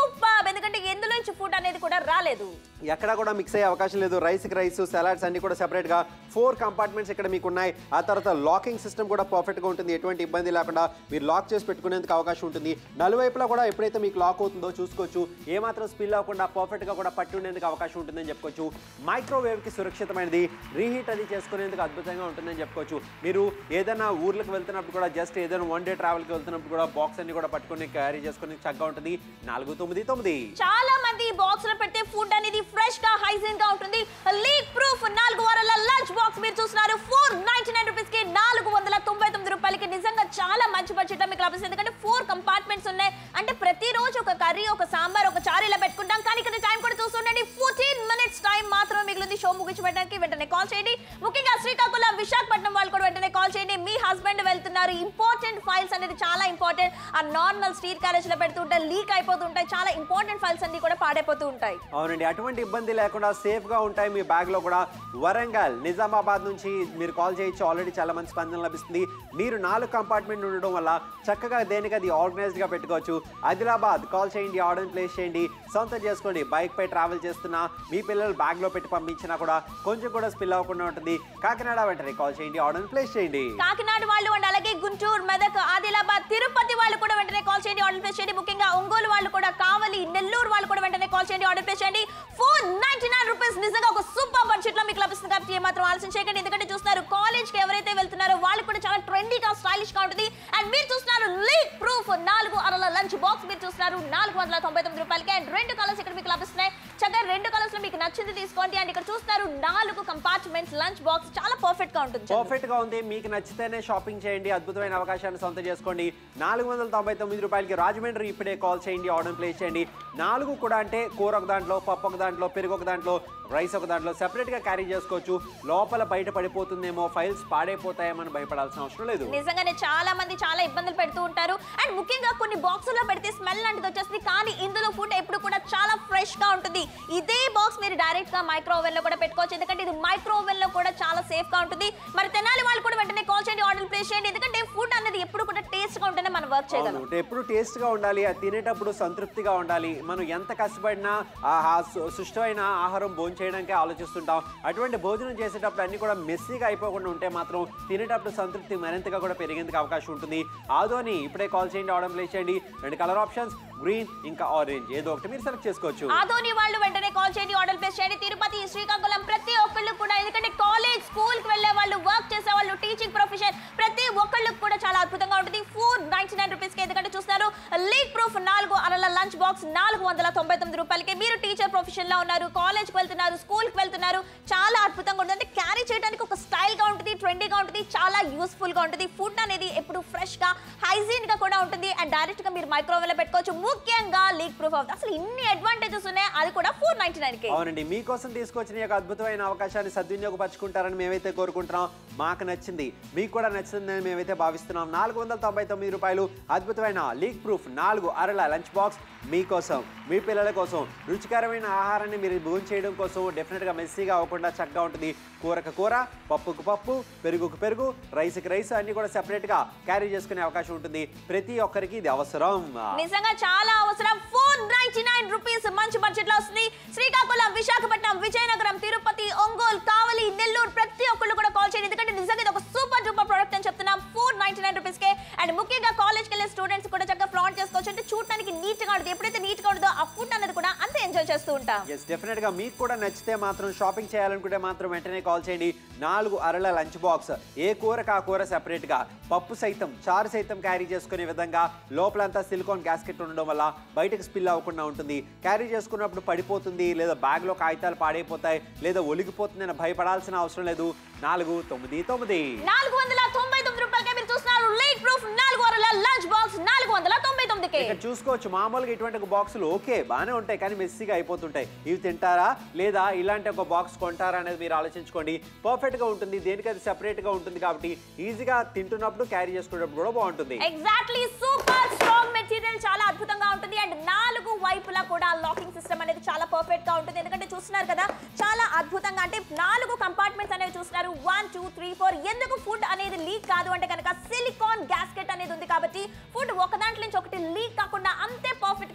జవాబు, ఎందుకంటే ఎందులో నుంచి ఫుడ్ అనేది కూడా రాలేదు. ఎక్కడ కూడా మిక్స్ అయ్యే అవకాశం లేదు. రైస్కి రైస్, సలాడ్స్ అన్ని కూడా సెపరేట్గా ఫోర్ కంపార్ట్మెంట్స్ ఇక్కడ మీకు ఉన్నాయి. ఆ తర్వాత లాకింగ్ సిస్టమ్ కూడా పర్ఫెక్ట్గా ఉంటుంది, ఎటువంటి ఇబ్బంది లేకుండా మీరు లాక్ చేసి పెట్టుకునేందుకు అవకాశం ఉంటుంది. నలువైపులా కూడా ఎప్పుడైతే మీకు లాక్ అవుతుందో చూసుకోవచ్చు, ఏమాత్రం స్పిల్ అవ్వకుండా పర్ఫెక్ట్గా కూడా పట్టి ఉండేందుకు అవకాశం ఉంటుందని చెప్పుకోవచ్చు. మైక్రోవేవ్కి సురక్షితమైనది, రీహీట్ అది చేసుకునేందుకు అద్భుతంగా ఉంటుందని చెప్పుకోవచ్చు. మీరు ఏదైనా ఊర్లకు వెళ్తున్నప్పుడు కూడా, జస్ట్ ఏదైనా వన్ డే ట్రావెల్కి వెళ్తున్నప్పుడు కూడా బాక్స్ అన్ని కూడా పట్టుకుని క్యారీ చేసుకుని చక్కగా ఉంటుంది. నాలుగు తొమ్మిది తొమ్మిది చాలా మంది బాక్స్ లో పెడితే ఫుడ్ అనేది ఫ్రెష్ గా హైజీన్ గా ఉంటుంది. లీక్ ప్రూఫ్ నాలుగు వారాల లంచ్ బాక్స్ మీరు చూస్తున్నారు ఫోర్ నైన్టీ నైన్ రూపీస్ కి నాలుగు వందల తొంభై తొమ్మిది రూపాయలకి. నిజంగా చాలా మంచి బడ్జెట్ లో మీకు లభిస్తుంది, ఎందుకంటే ఫోర్ కంపార్ట్మెంట్స్ ఉన్నాయి. అంటే ప్రతిరోజు ఒక కర్రీ, ఒక సాంబార్, ఒక చారు ఇలా పెట్టుకుంటాం. కానీ ఇక్కడ టైం కూడా చూస్తుండండి, ఫోర్టీన్ మినిట్స్ టైం మాత్రమే మిగిలింది షో ముగించి పెట్టడానికి. వెంటనే కాల్ చేయండి. ముఖ్యంగా శ్రీకాకుళం, విశాఖపట్నం వాళ్ళు కూడా వెంటనే కాల్ చేయండి. మీ హస్బెండ్ వెళ్తున్నారు, ఇంపార్టెంట్ ఫైల్స్ అనేది చాలా ఇంపార్టెంట్. ఆ నార్మల్ స్టీల్ క్యారేజ్ లో పెడుతుంటే లీక్ అయిపోతుంటాయి, చాలా ఇంపార్టెంట్ ఫైల్స్ అన్ని కూడా పాడైపోతూ ఉంటాయి. అవునండి, అటువంటి ఇబ్బంది లేకుండా సేఫ్ గా ఉంటాయి మీ బ్యాగ్ లో కూడా. వరంగల్, నిజామాబాద్ నుంచి మీరు కాల్ చేయొచ్చు. ఆల్రెడీ చాలా మంది స్పందన లభిస్తుంది. మీరు నాలుగు కంపార్ట్మెంట్ ఉండడం వల్ల చక్కగా దేనికి అది ఆర్గనైజ్డ్ గా పెట్టుకోవచ్చు. ఆదిలాబాద్ కాల్ చేయండి, ఆర్డర్ ప్లేస్ చేయండి, సొంతం చేసుకోండి. బైక్ పై ట్రావెల్ చేస్తున్నా మీ పిల్లలు బ్యాగ్ లో పెట్టి పంపించినా కూడా కొంచెం కూడా స్పిల్ అవ్వకుండా ఉంటుంది. కాకినాడ వెంటనే కాల్ చేయండి, ఆర్డర్ ప్లేస్ చేయండి. కాకినాడ వాళ్ళు అండ్ అలాగే గుంటూరు, మెదక్, ఆదిలాబాద్, తిరుపతి వాళ్ళు కూడా వెంటనే కాల్ చేయండి, ఆర్డర్ ప్లేస్ చేయండి. ముఖ్యంగా ఒంగోలు వాళ్ళు కూడా, కావలి, నెల్లూరు వాళ్ళు కూడా వెంటనే కాల్ చేయండి, ఆర్డర్ ప్లేస్ చేయండి. ఫోర్ నైన్టీ నైన్ రూపీస్ నిజంగా ఒక సూపర్ బడ్జెట్ లో మీకు లభిస్తుంది కాబట్టి ఏమాత్రం ఆలస్యం చేయకండి. ఎందుకంటే చూస్తున్నారు కాలేజ్ కి ఎవరైతే వెళ్తున్నారో వాళ్ళు కూడా చాలా ట్రెండీగా, స్టైలిష్ గా ఉంటుంది. అండ్ మీరు చూస్తున్నారు లీక్ ప్రూఫ్ నాలుగు అరల లంచ్ బాక్స్ మీరు చూస్తున్నారు నాలుగు వందల తొంభై తొమ్మిది రూపాయలకి. అండ్ రెండు కలర్స్ ఇక్కడ మీకు లభిస్తున్నాయి. చక్కగా రెండు కలర్స్ లో మీకు నచ్చింది తీసుకోండి. అండ్ ఇక్కడ చూస్తున్నారు నాలుగు కంపార్ట్మెంట్స్ లంచ్ బాక్స్ చాలా పర్ఫెక్ట్ గా ఉంటుంది. పర్ఫెక్ట్ గా ఉంది, మీకు నచ్చితేనే షాపింగ్ చేయండి. అద్భుతమైన అవకాశాన్ని సొంతం చేసుకోండి. నాలుగు వందల తొంభై తొమ్మిది రూపాయలకి రాజమండ్రి ఇప్పుడే కాల్ చేయండి, ఆర్డర్ ప్లేస్ చేయండి. నాలుగు కూడా అంటే కూర ఒక దాంట్లో, పప్పు ఒక దాంట్లో, పెరుగు ఒక దాంట్లో, రైస్ ఒక దాంట్లో సెపరేట్ గా క్యారీ చేసుకోవచ్చు. లోపల బయట పడిపోతుందేమో, ఫైల్స్ పాడైపోతాయేమని భయపడాల్సిన అవసరం లేదు. నిజంగానే చాలా మంది చాలా ఇబ్బందులు పెడుతూ ఉంటారు. అండ్ ముఖ్యంగా కొన్ని బాక్సుల్లో పెడితే స్మెల్ లాంటిది వచ్చేస్తుంది, కానీ ఇందులో ఫుడ్ ఎప్పుడు కూడా చాలా ఫ్రెష్ గా ఉంటుంది. ఇదే బాక్స్ మీరు డైరెక్ట్ గా మైక్రో ఓవెన్ లో కూడా పెట్టుకోవచ్చు, ఎందుకంటే ఇది మైక్రో ఓవెన్ లో కూడా చాలా సేఫ్ గా ఉంటుంది. మరి తెనాలి వాళ్ళు కూడా వెంటనే కాల్ చేయండి, ఆర్డర్ ప్లేస్ చేయండి, ఎందుకంటే ఫుడ్ అనేది ఎప్పుడు కూడా టేస్ట్ గా ఉంటేనే మనం వర్క్ చేయగలం. ఎప్పుడు టేస్ట్ గా ఉండాలి, అది తినేటప్పుడు సంతృప్తిగా ఉండాలి. మనం ఎంత కష్టపడినా ఆ సుష్టమైన ఆహారం భోజనం చేయడానికి ఆలోచిస్తుంటాం. అటువంటి భోజనం చేసేటప్పుడు అన్ని కూడా మెస్సీగా అయిపోకుండా ఉంటే మాత్రం తినేటప్పుడు సంతృప్తి మరింతగా కూడా పెరిగేందుకు అవకాశం ఉంటుంది. ఆదోని ఇప్పుడే కాల్ చేయండి, ఆర్డర్ ప్లేస్ చేయండి. రెండు కలర్ ఆప్షన్స్ గ్రీన్ ఇంకా ఆరెంజ్, ఏదో ఒకటి మీరు సెలెక్ట్ చేసుకోవచ్చు. ఆదోని వాళ్ళు వెంటనే కాల్ చేయండి, ఆర్డర్ ప్లేస్ చేయండి. తిరుపతి, శ్రీకాకుళం ప్రతి ఒక్కళ్ళు కూడా, ఎందుకంటే కాలేజ్, స్కూల్ కి వెళ్లే వాళ్ళు, వర్క్ చేసే వాళ్ళు, టీచింగ్ ప్రొఫెషన్ ప్రతి ఒక్కళ్ళకి కూడా చాలా అద్భుతంగా ఉంటుంది. ఫోర్ నైన్టీ నైన్ రూపీస్ కి, ఎందుకంటే చూస్తున్నారు లీక్ ప్రూఫ్ నాలుగు అరల లంచ్ బాక్స్ నాలుగు వందల తొంభై తొమ్మిది రూపాయలకి. మీరు టీచర్ ప్రొఫెషన్ లో ఉన్నారు, కాలేజ్ కి వెళ్తున్నారు, స్కూల్ కి వెళ్తున్నారు, చాలా అద్భుతంగా ఉంటుంది. అంటే క్యారీ చేయడానికి ఒక స్టైల్ గా ఉంటుంది, ట్రెండీగా ఉంటుంది, చాలా యూస్ఫుల్ గా ఉంటుంది. ఫుడ్ అనేది ఎప్పుడు ఫ్రెష్ గా, హైజీన్ గా కూడా ఉంటుంది. అండ్ డైరెక్ట్ గా మీరు మైక్రోవేవ్ లో పెట్టుకోవచ్చు. ముఖ్యంగా లీక్ ప్రూఫ్ అవుతుంది. అసలు ఇన్ని అడ్వాంటేజెస్ ఉన్నాయి, అది కూడా ఫోర్ నైన్టీ నైన్ కి. అవునండి, మీకోసం తీసుకొచ్చిన ఒక అద్భుతమైన అవకాశాన్ని సద్వినియోగపరచుకుంటారని మేమైతే కోరుకుంటున్నాం. మాకు నచ్చింది, మీకు కూడా నచ్చిందని మేమైతే భావిస్తున్నాం. నాలుగు వందల తొంభై తొమ్మిది రూపాయలు అద్భుతమైన లీక్ ప్రూఫ్ నాలుగు అరల లంచ్ బాక్స్ మీకోసం, మీ పిల్లల కోసం. రుచికరమైన ఆహారాన్ని మీరు భోజనం చేయడం కోసం డెఫినెట్గా మెస్సీగా అవ్వకుండా చక్కగా ఉంటుంది. కూరకు కూర, పప్పుకు పప్పు, పెరుగుకు పెరుగు, రైస్కి రైస్ అన్ని కూడా సెపరేట్గా క్యారీ చేసుకునే అవకాశం ఉంటుంది. ప్రతి ఒక్కరికి ఇది అవసరం, నిజంగా చాలా అవసరం. ఫోర్ నైన్టీ నైన్ రూపీస్ మంచి బడ్జెట్ లో వస్తుంది. శ్రీకాకుళం, విశాఖపట్నం, విజయనగరం, తిరుపతి, ఒంగోలు, కావలి, నెల్లూరు ప్రతి ఒక్కళ్ళు కూడా కాల్ చేయండి, ఎందుకంటే నిజంగా ఇది ఒక సూపర్ డూపర్ ప్రొడక్ట్ అని చెప్తున్నాం. ఫోర్ నైన్టీ నైన్ రూపీస్ కే. అండ్ ముఖ్యంగా కాలేజ్కి వెళ్ళే స్టూడెంట్స్ కూడా చక్కగా ఫ్లాంట్ చేసుకోవచ్చు. అంటే చూడడానికి నీట్ గా ఉంటుంది. ఎప్పుడైతే నీట్ గా ఉంటుందో ఆ ఫుడ్ అనేది కూడా అంతే ఎంజాయ్ చేస్తూ ఉంటాం. ఎస్, డెఫినెట్ గా మీకు కూడా నచ్చితే మాత్రం, షాపింగ్ చేయాలనుకుంటే మాత్రం వెంటనే కాల్ చేయండి. నాలుగు అరల లంచ్ బాక్స్, ఏ కూరకు ఆ కూర సెపరేట్ గా, పప్పు సైతం, చారు సైతం క్యారీ చేసుకునే విధంగా. లోపలంతా సిలికాన్ గ్యాస్కెట్ ఉండడం వల్ల బయటకు స్పిల్ అవ్వకుండా ఉంటుంది. క్యారీ చేసుకున్నప్పుడు పడిపోతుంది, లేదా బ్యాగ్ లో కాగితాలు పాడైపోతాయి, లేదా ఒలిగిపోతుంది అని భయపడాల్సిన అవసరం లేదు. నాలుగు తొమ్మిది తొమ్మిది నాలుగు వందల తొంభై తొమ్మిది రూపాయలకే మీరు చూస్తున్నారు లీక్ ప్రూఫ్ నాలుగు అరల లంచ్ బాక్స్ నాలుగు వందల తొంభై తొమ్మిదికి. ఇక్కడ చూసుకోవచ్చు, మామూలుగా ఇటువంటి బాక్సులు ఓకే బాగానే ఉంటాయి, కానీ మెస్సీగా అయిపోతుంటాయి. ఇవి తింటారా లేదా ఇలాంటి ఒక బాక్స్ కొంటారా అనేది మీరు ఆలోచించుకోండి. పర్ఫెక్ట్ గా ఉంటుంది, దేనికి అది సెపరేట్ గా ఉంటుంది కాబట్టి ఈజీగా తింటున్నప్పుడు క్యారీ చేసుకునేటప్పుడు కూడా బాగుంటుంది. ఎగ్జాక్ట్లీ, సూపర్ స్ట్రాంగ్ మెటీరియల్, చాలా అద్భుతంగా ఉంటుంది. అండ్ నాలుగు వైపులా కూడా లాకింగ్ సిస్టమ్ అనేది చాలా పర్ఫెక్ట్ గా ఉంటుంది. ఎందుకంటే చూస్తున్నారు కదా, చాలా అద్భుతంగా, అంటే నాలుగు కంపార్ట్మెంట్స్ అనేవి చూస్తున్నారు, వన్ టూ త్రీ ఫోర్. ఎందుకు ఫుడ్ అనేది లీక్ కాదు అంటే కనుక సిలికాన్ గ్యాస్కెట్ అనేది ఉంది కాబట్టి ఫుడ్ ఒక దాంట్లో నుంచి ఒకటి లీక్ కాకుండా అంతే పర్ఫెక్ట్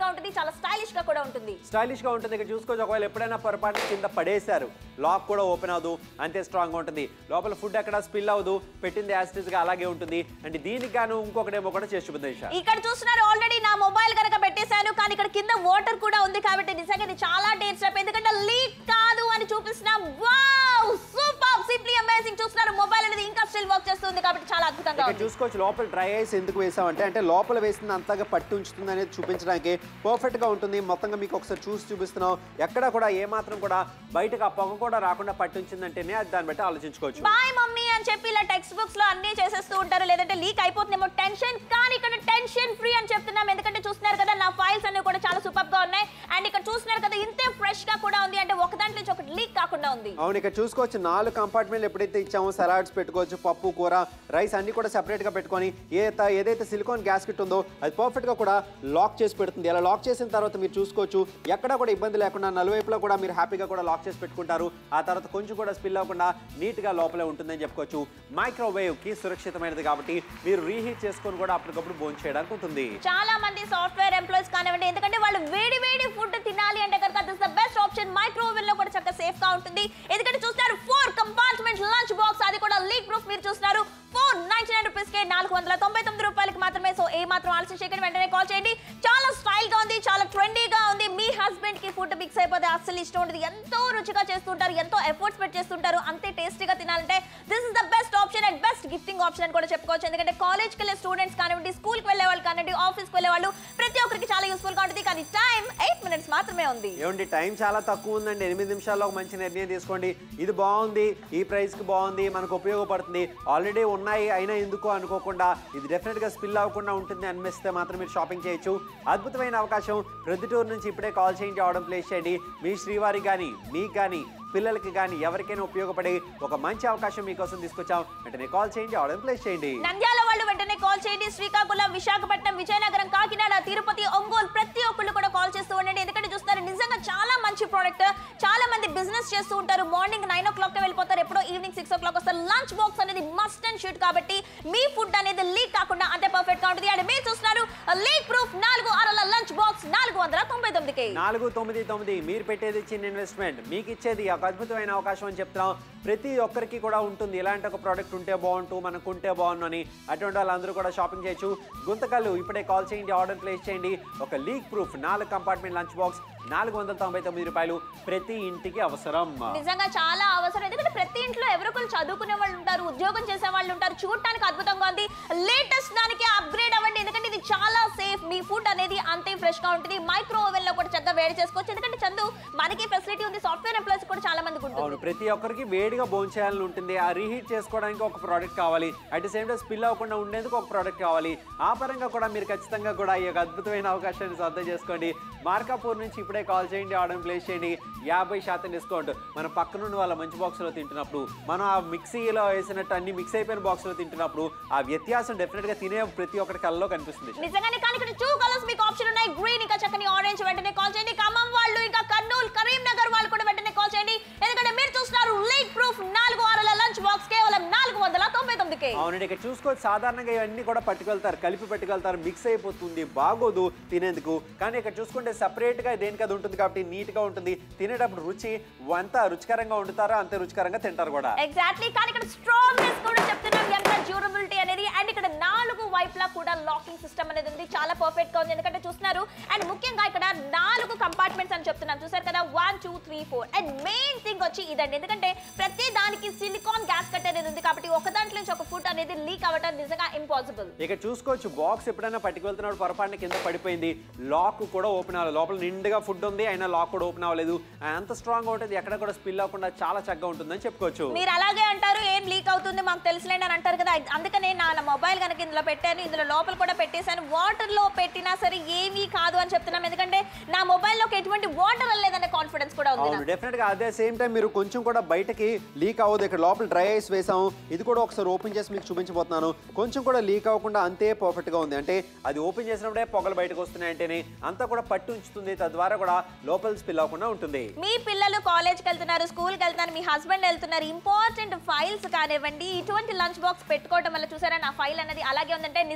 గా ఉంటుంది, చాలా స్టైలిష్ గా కూడా ఉంటుంది. స్టైలిష్ గా ఉంటుంది. ఇక్కడ చూసుకోవచ్చు, ఒకవేళ ఎప్పుడైనా పొరపాటు కింద పడేశారు, లాక్ కూడా ఓపెన్ అవ్వదు, అంతే స్ట్రాంగ్ గా ఉంటుంది. లోపల ఫుడ్ ఎక్కడ స్పిల్ అవ్వదు, పెట్టింది యాస్టిస్ గా అలాగే ఉంటుంది. అంటే దీనికి గాను ఇంకొకటేమో కూడా చేసి చూపిద్దాం. ఇక్కడ చూస్తున్నారు, ఆల్రెడీ నా మొబైల్ కనుక పెట్టేశాను, కానీ ఇక్కడ కింద వాటర్ కూడా ఉంది కాబట్టి నిజంగా ఇది చాలా టేస్ట్ అప్, ఎందుకంటే లీక్ కాదు అని చూపిస్తున్నా. Wow, super, simply amazing. చూస్తున్నారు, మొబైల్ అనేది ఇంకా స్టిల్ వర్క్ చేస్తుంది కాబట్టి చాలా అద్భుతంగా ఉంది. చూసుకోవచ్చు, లోపల డ్రై ఐస్ ఎందుకు వేసామంటే అంటే లోపల వేసింది అంతగా పట్టి ఉంచుతుంది అనేది చూపించడానికి పర్ఫెక్ట్ గా ఉంటుంది. మొత్తంగా మీకు ఒకసారి చూసి చూపిస్తున్నాం, ఎక్కడ కూడా ఏ మాత్రం కూడా బయటకు ఆ పొగ కూడా రాకుండా పట్టి ఉంచిందంటేనే అది దాన్ని బట్టి ఆలోచించుకోవచ్చు. బాయ్ మమ్మీ అని చెప్పి ఇలా టెక్స్ట్ బుక్స్ లో అన్ని చేసేస్తూ ఉంటారు, లేదంటే లీక్ అయిపోతుందేమో టెన్షన్, కానీ ఇక్కడ టెన్షన్ ఫ్రీ అని చెప్తున్నాం. ఎందుకంటే చూస్తున్నారు కదా, నా ఫైల్స్ అన్ని కూడా చాలా సూపర్ గా ఉన్నాయి. అండ్ ఇక్కడ చూస్తున్నారు కదా, ఇంతే ఫ్రెష్ గా కూడా ఉంది, అంటే ఒక దాంట్లో నుంచి ఒకటి లీక్ కాకుండా ఉంది. అవును, ఇక్కడ చూసుకోవచ్చు, నాలుగు కంపార్ట్మెంట్లు ఎప్పుడైతే ఇచ్చామో సలాడ్స్ పెట్టుకోవచ్చు, పప్పు కూర రైస్ అన్ని కూడా సెపరేట్ గా పెట్టుకొని ఏ ఏదైతే సిలికాన్ గ్యాస్కెట్ ఉందో అది పర్ఫెక్ట్ గా కూడా లాక్ చేసి పెడుతుంది. అలా లాక్ చేసిన తర్వాత మీరు చూసుకోవచ్చు, ఎక్కడ కూడా ఇబ్బంది లేకుండా నలువైపులో కూడా మీరు హ్యాపీగా కూడా లాక్ చేసి పెట్టుకుంటారు. ఆ తర్వాత కొంచెం కూడా స్పిల్ అవ్వకుండా నీట్ గా లోపలే ఉంటుందని చెప్పుకోవచ్చు. మైక్రోవేవ్ కి సురక్షితమైనది కాబట్టి మీరు రీహీట్ చేసుకొని కూడా అప్పటికప్పుడు భోజనం చేయడానికి ఉంటుంది. చాలా మంది సాఫ్ట్వేర్ ఎంప్లాయీస్ కానివ్వండి, ఎందుకంటే వాళ్ళు వేడి వేడి ఫుడ్ తినాలి అంటే కనుక this the best option. Microwave లో కూడా చక్కగా సేఫ్ గా ఉంటుంది. ఎందుకంటే చూస్తారు, ఫోర్ కంపార్ట్మెంట్ లంచ్ బాక్స్, అది కూడా లీక్ ప్రూఫ్. మీరు చూస్తున్నారు, ఫోర్ నైన్టీ నైన్ రూపీస్ కే నాలుగు వందల తొంభై తొమ్మిది రూపాయలకి మాత్రమే. సో ఏ మాత్రం ఆలస్యం చేయకండి, వెంటనే కాల్ చేయండి. చాలా స్టైల్ గా ఉంది, చాలా ట్రెండీగా ఉంది. మీ హస్బెండ్ కి ఫుడ్ మిక్స్ అయిపోతే అస్సలు ఇష్టం ఉండదు. ఎంతో రుచిగా చేస్తుంటారు, ఎంతో ఎఫర్ట్స్ పెట్టి చేస్తుంటారు, అంతే టేస్టీగా తినాలంటే this is the best option and best gifting option అని కూడా చెప్పుకోవచ్చు. ఎందుకంటే కాలేజ్కి వెళ్ళే స్టూడెంట్స్ కానివ్వండి, స్కూల్కి వెళ్ళే వాళ్ళు కానివ్వండి, ఆఫీస్కి వెళ్ళే వాళ్ళు, ప్రతి ఒక్కరికి చాలా యూస్ఫుల్ గా ఉంటుంది. కానీ టైం ఎయిట్ మినిట్స్ మాత్రమే ఉంది. ఏమండి, టైం చాలా తక్కువ ఉందండి. ఎనిమిది నిమిషాల్లో ఒక మంచి నిర్ణయం తీసుకోండి. ఇది బాగుంది, ఈ ప్రైస్ కి బాగుంది, మనకు ఉపయోగపడుతుంది, ఆల్రెడీ ఉన్నాయి అయినా ఎందుకు అనుకోకుండా ఇది డెఫినెట్ గా స్పిల్ అవ్వకుండా ఉంటుంది అనిపిస్తే మాత్రం మీరు షాపింగ్ చేయొచ్చు. అద్భుతమైన అవకాశం. ప్రొద్దుటూరు నుంచి ఇప్పుడే కాల్ చేయండి, ఆర్డర్ ప్లేస్ చేయండి. మీ శ్రీవారికి కానీ మీకు కానీ పిల్లలకి కానీ ఎవరికైనా ఉపయోగపడే ఒక మంచి అవకాశం మీకోసం తీసుకొచ్చాం. వెంటనే కాల్ చేయండి, ఆర్డర్ ప్లేస్ చేయండి. నంద్యాల వాళ్ళు వెంటనే కాల్ చేయండి. శ్రీకాకుళం, విశాఖపట్నం, విజయనగరం, కాకినాడ, తిరుపతి, ఒంగోలు ప్రతి ఒక్కళ్ళు కూడా కాల్ చేస్తూ ఉండండి. ఎందుకంటే చూస్తారు, నిజంగా చాలా మంచి ప్రోడక్ట్. చాలా మంది బిజినెస్ చేస్తూ ఉంటారు, మార్నింగ్ నైన్ ఓ క్లాక్ వెళ్ళిపోతారు, ఎప్పుడో ఈవినింగ్ సిక్స్ ఓ క్లాక్ వస్తారు. లంచ్ బాక్స్ అనేది మస్ట్ అండ్ షూట్ కాబట్టి మీ ఫుడ్ అనేది లీక్ కాకుండా అంతే పర్ఫెక్ట్ గా ఉంటుంది. అండ్ మీరు చూస్తున్నారు, లీక్ ప్రూఫ్ నాలుగు అరల లంచ్ బాక్స్ నాలుగు వందల తొంభై తొమ్మిదికి నాలుగు తొమ్మిది తొమ్మిది. మీరు పెట్టేది చిన్న ఇన్వెస్ట్మెంట్, మీకు ఇచ్చేది ఒక అద్భుతమైన అవకాశం అని చెప్తున్నాం. ప్రతి ఒక్కరికి కూడా ఉంటుంది, ఇలాంటి ఒక ప్రోడక్ట్ ఉంటే బాగుంటూ మనకు ఉంటే బాగుండు అని. అటువంటి వాళ్ళందరూ కూడా షాపింగ్ చేయొచ్చు. గుంతకల్లు ఇప్పుడే కాల్ చేయండి, ఆర్డర్ ప్లేస్ చేయండి. ఒక లీక్ ప్రూఫ్ నాలుగు కంపార్ట్మెంట్ లంచ్ బాక్స్ నాలుగు వందల తొంభై తొమ్మిది రూపాయలు ప్రతి ఇంటికి అవసరం. నిజంగా చాలా అవసరం. ఎందుకంటే ప్రతి ఇంట్లో ఎవరొకరు చదువుకునే వాళ్ళు ఉంటారు, ఉద్యోగం చేసే వాళ్ళు ఉంటారు. చూడటానికి అద్భుతంగా ఉంది. లేటెస్ట్ దానికి అప్గ్రేడ్ అవ్వండి, ఎందుకంటే ఇది చాలా సేఫ్. మీ ఫుడ్ అనేది అంతే ఫ్రెష్ గా ఉంటుంది. మైక్రో ఓవెన్ లో కూడా చక్కగా వేడి చేసుకోవచ్చు. ఎందుకంటే చందు మనకి ఫెసిలిటీ ఉంది, సాఫ్ట్వేర్ ఎంప్లాయీస్ కూడా చాలా మందికి ఉంటుంది. ప్రతి ఒక్కరికి వేడిగా భోజనం చేయాలని ఉంటుంది. ఆ రీహీట్ చేసుకోవడానికి ఒక ప్రోడక్ట్ కావాలి, at the same time spill అవ్వకుండా ఉండేందుకు ఒక ప్రోడక్ట్ కావాలి. ఆ పరంగా కూడా మీరు ఖచ్చితంగా కూడా ఈ యొక్క అద్భుతమైన అవకాశాన్ని సొంతం చేసుకోండి. మార్కాపూర్ నుంచి ఇప్పుడే కాల్ చేయండి, ఆర్డర్ ప్లేస్ చేయండి. యాభై శాతం డిస్కౌంట్. మన పక్కనున్న వాళ్ళ మంచి బాక్స్ లో తింటున్నప్పుడు, మనం ఆ మిక్సీలో వేసినట్టు అన్ని మిక్స్ అయిపోయిన బాక్స్ లో తింటున్నప్పుడు ఆ వ్యత్యాసం డెఫినెట్ గా తినే ప్రతి ఒక్కరి కళ్ళలో కనిపిస్తుంది. నిజంగానే. కానీ ఇక్కడ టూ కలర్స్ మీకు ఆప్షన్ ఉన్నాయి, గ్రీన్ ఇంకా చక్కని ఆరెంజ్. వెంటనే కాల్ చేయండి. ఖమ్మం వాళ్ళు, ఇంకా కర్నూలు, కరీంనగర్ వాళ్ళు కూడా వెంటనే కాల్ చేయండి. ఎందుకంటే మీరు చూస్తున్నారు, లీక్ ప్రూఫ్ నాలుగు ఆరల లంచ్ బాక్స్ కేవలం నాలుగు వందల తొంభై తొమ్మిదికి. అవునండి, ఇక్కడ చూసుకోవచ్చు, సాధారణంగా ఇవన్నీ కూడా పట్టుకెళ్తారు, కలిపి పట్టుకెళ్తారు, మిక్స్ అయిపోతుంది, బాగోదు తినేందుకు. కానీ ఇక్కడ చూసుకుంటే సపరేట్ గా దేనికి అది ఉంటుంది కాబట్టి నీట్ గా ఉంటుంది. తినేటప్పుడు రుచి అంత రుచికరంగా వండుతారో అంతే రుచికరంగా తింటారు కూడా. ఎగ్జాక్ట్లీ. కానీ ఇక్కడ స్ట్రాంగ్నెస్ కూడా చెప్తున్నాం, ఎంత డ్యూరబిలిటీ అనేది. అండ్ ఇక్కడ నాలుగు వైపులా కూడా లాకింగ్ సిస్టమ్ అనేది ఉంది, చాలా పర్ఫెక్ట్ గా ఉంది. ఎందుకంటే చూస్తున్నారు, అండ్ ముఖ్యంగా ఇక్కడ నాలుగు కంపార్ట్మెంట్స్ అని చెప్తున్నాం, చూసారు కదా, one two three four. And main thing వచ్చి ఇదండి, ఎందుకంటే ప్రతి దానికి సిలికాన్ గ్యాస్ కట్ అనేది ఉంది కాబట్టి ఒక దాంట్లో నుంచి ఒక ఫుడ్ అనేది లీక్ అవ్వడం నిజంగా ఇంపాసిబుల్. ఇక్కడ చూసుకోవచ్చు, బాక్స్ ఎప్పుడైనా పట్టుకెళ్తున్నాడు పొరపాటున కింద పడిపోయింది, లాక్ కూడా ఓపెన్ అవ్వలేదు. లోపల నిండుగా ఫుడ్ ఉంది, అయినా లాక్ కూడా ఓపెన్ అవ్వలేదు. అంత స్ట్రాంగ్ గా ఉంటుంది, ఎక్కడ కూడా స్పిల్ అవ్వకుండా చాలా చక్కగా ఉంటుందని చెప్పుకోవచ్చు. మీరు అలాగే అంటారు, ఏం లీక్ అవుతుంది మాకు తెలుసులేండి అని అంటారు కదా. అందుకనే నా మొబైల్ కనుక ఇందులో పెట్టాను, ఇందులో లోపల కూడా పెట్టేశాను. వాటర్ లో పెట్టినా సరే ఏమీ కాదు అని చెప్తున్నాం, ఎందుకంటే నా మొబైల్ లోకి ఎటువంటి వాటర్ లేదనే కాన్ఫిడెన్స్ కూడా ఉంది. డెఫినెట్ గా అదే సేమ్ టైం మీరు కొంచెం కూడా బయటకి లీక్ అవ్వదు. ఇక్కడ లోపల డ్రై ఐస్ వేసాము, ఇది కూడా ఒకసారి ఓపెన్ చేసి మీకు చూపించబోతున్నాను. కొంచెం కూడా లీక్ అవ్వకుండా అంతే పర్ఫెక్ట్ గా ఉంది. అంటే అది ఓపెన్ చేసినప్పుడే పొగలు బయటకు వస్తున్నాయి అంటేనే అంతా కూడా పట్టు ఉంచుతుంది, తద్వారా కూడా లోపల స్పిల్ అవ్వకుండా ఉంటుంది. మీ పిల్లలు కాలేజ్కి వెళ్తున్నారు, స్కూల్కి వెళ్తున్నారు, మీ హస్బెండ్ వెళ్తున్నారు, ఇంపార్టెంట్ ఫైల్స్ కానివ్వండి, ఇటువంటి లంచ్ బాక్స్ పెట్టుకోవడం వల్ల చూసారా నా ఫైల్ అనేది అలాగే ఉందంటే నిజంగా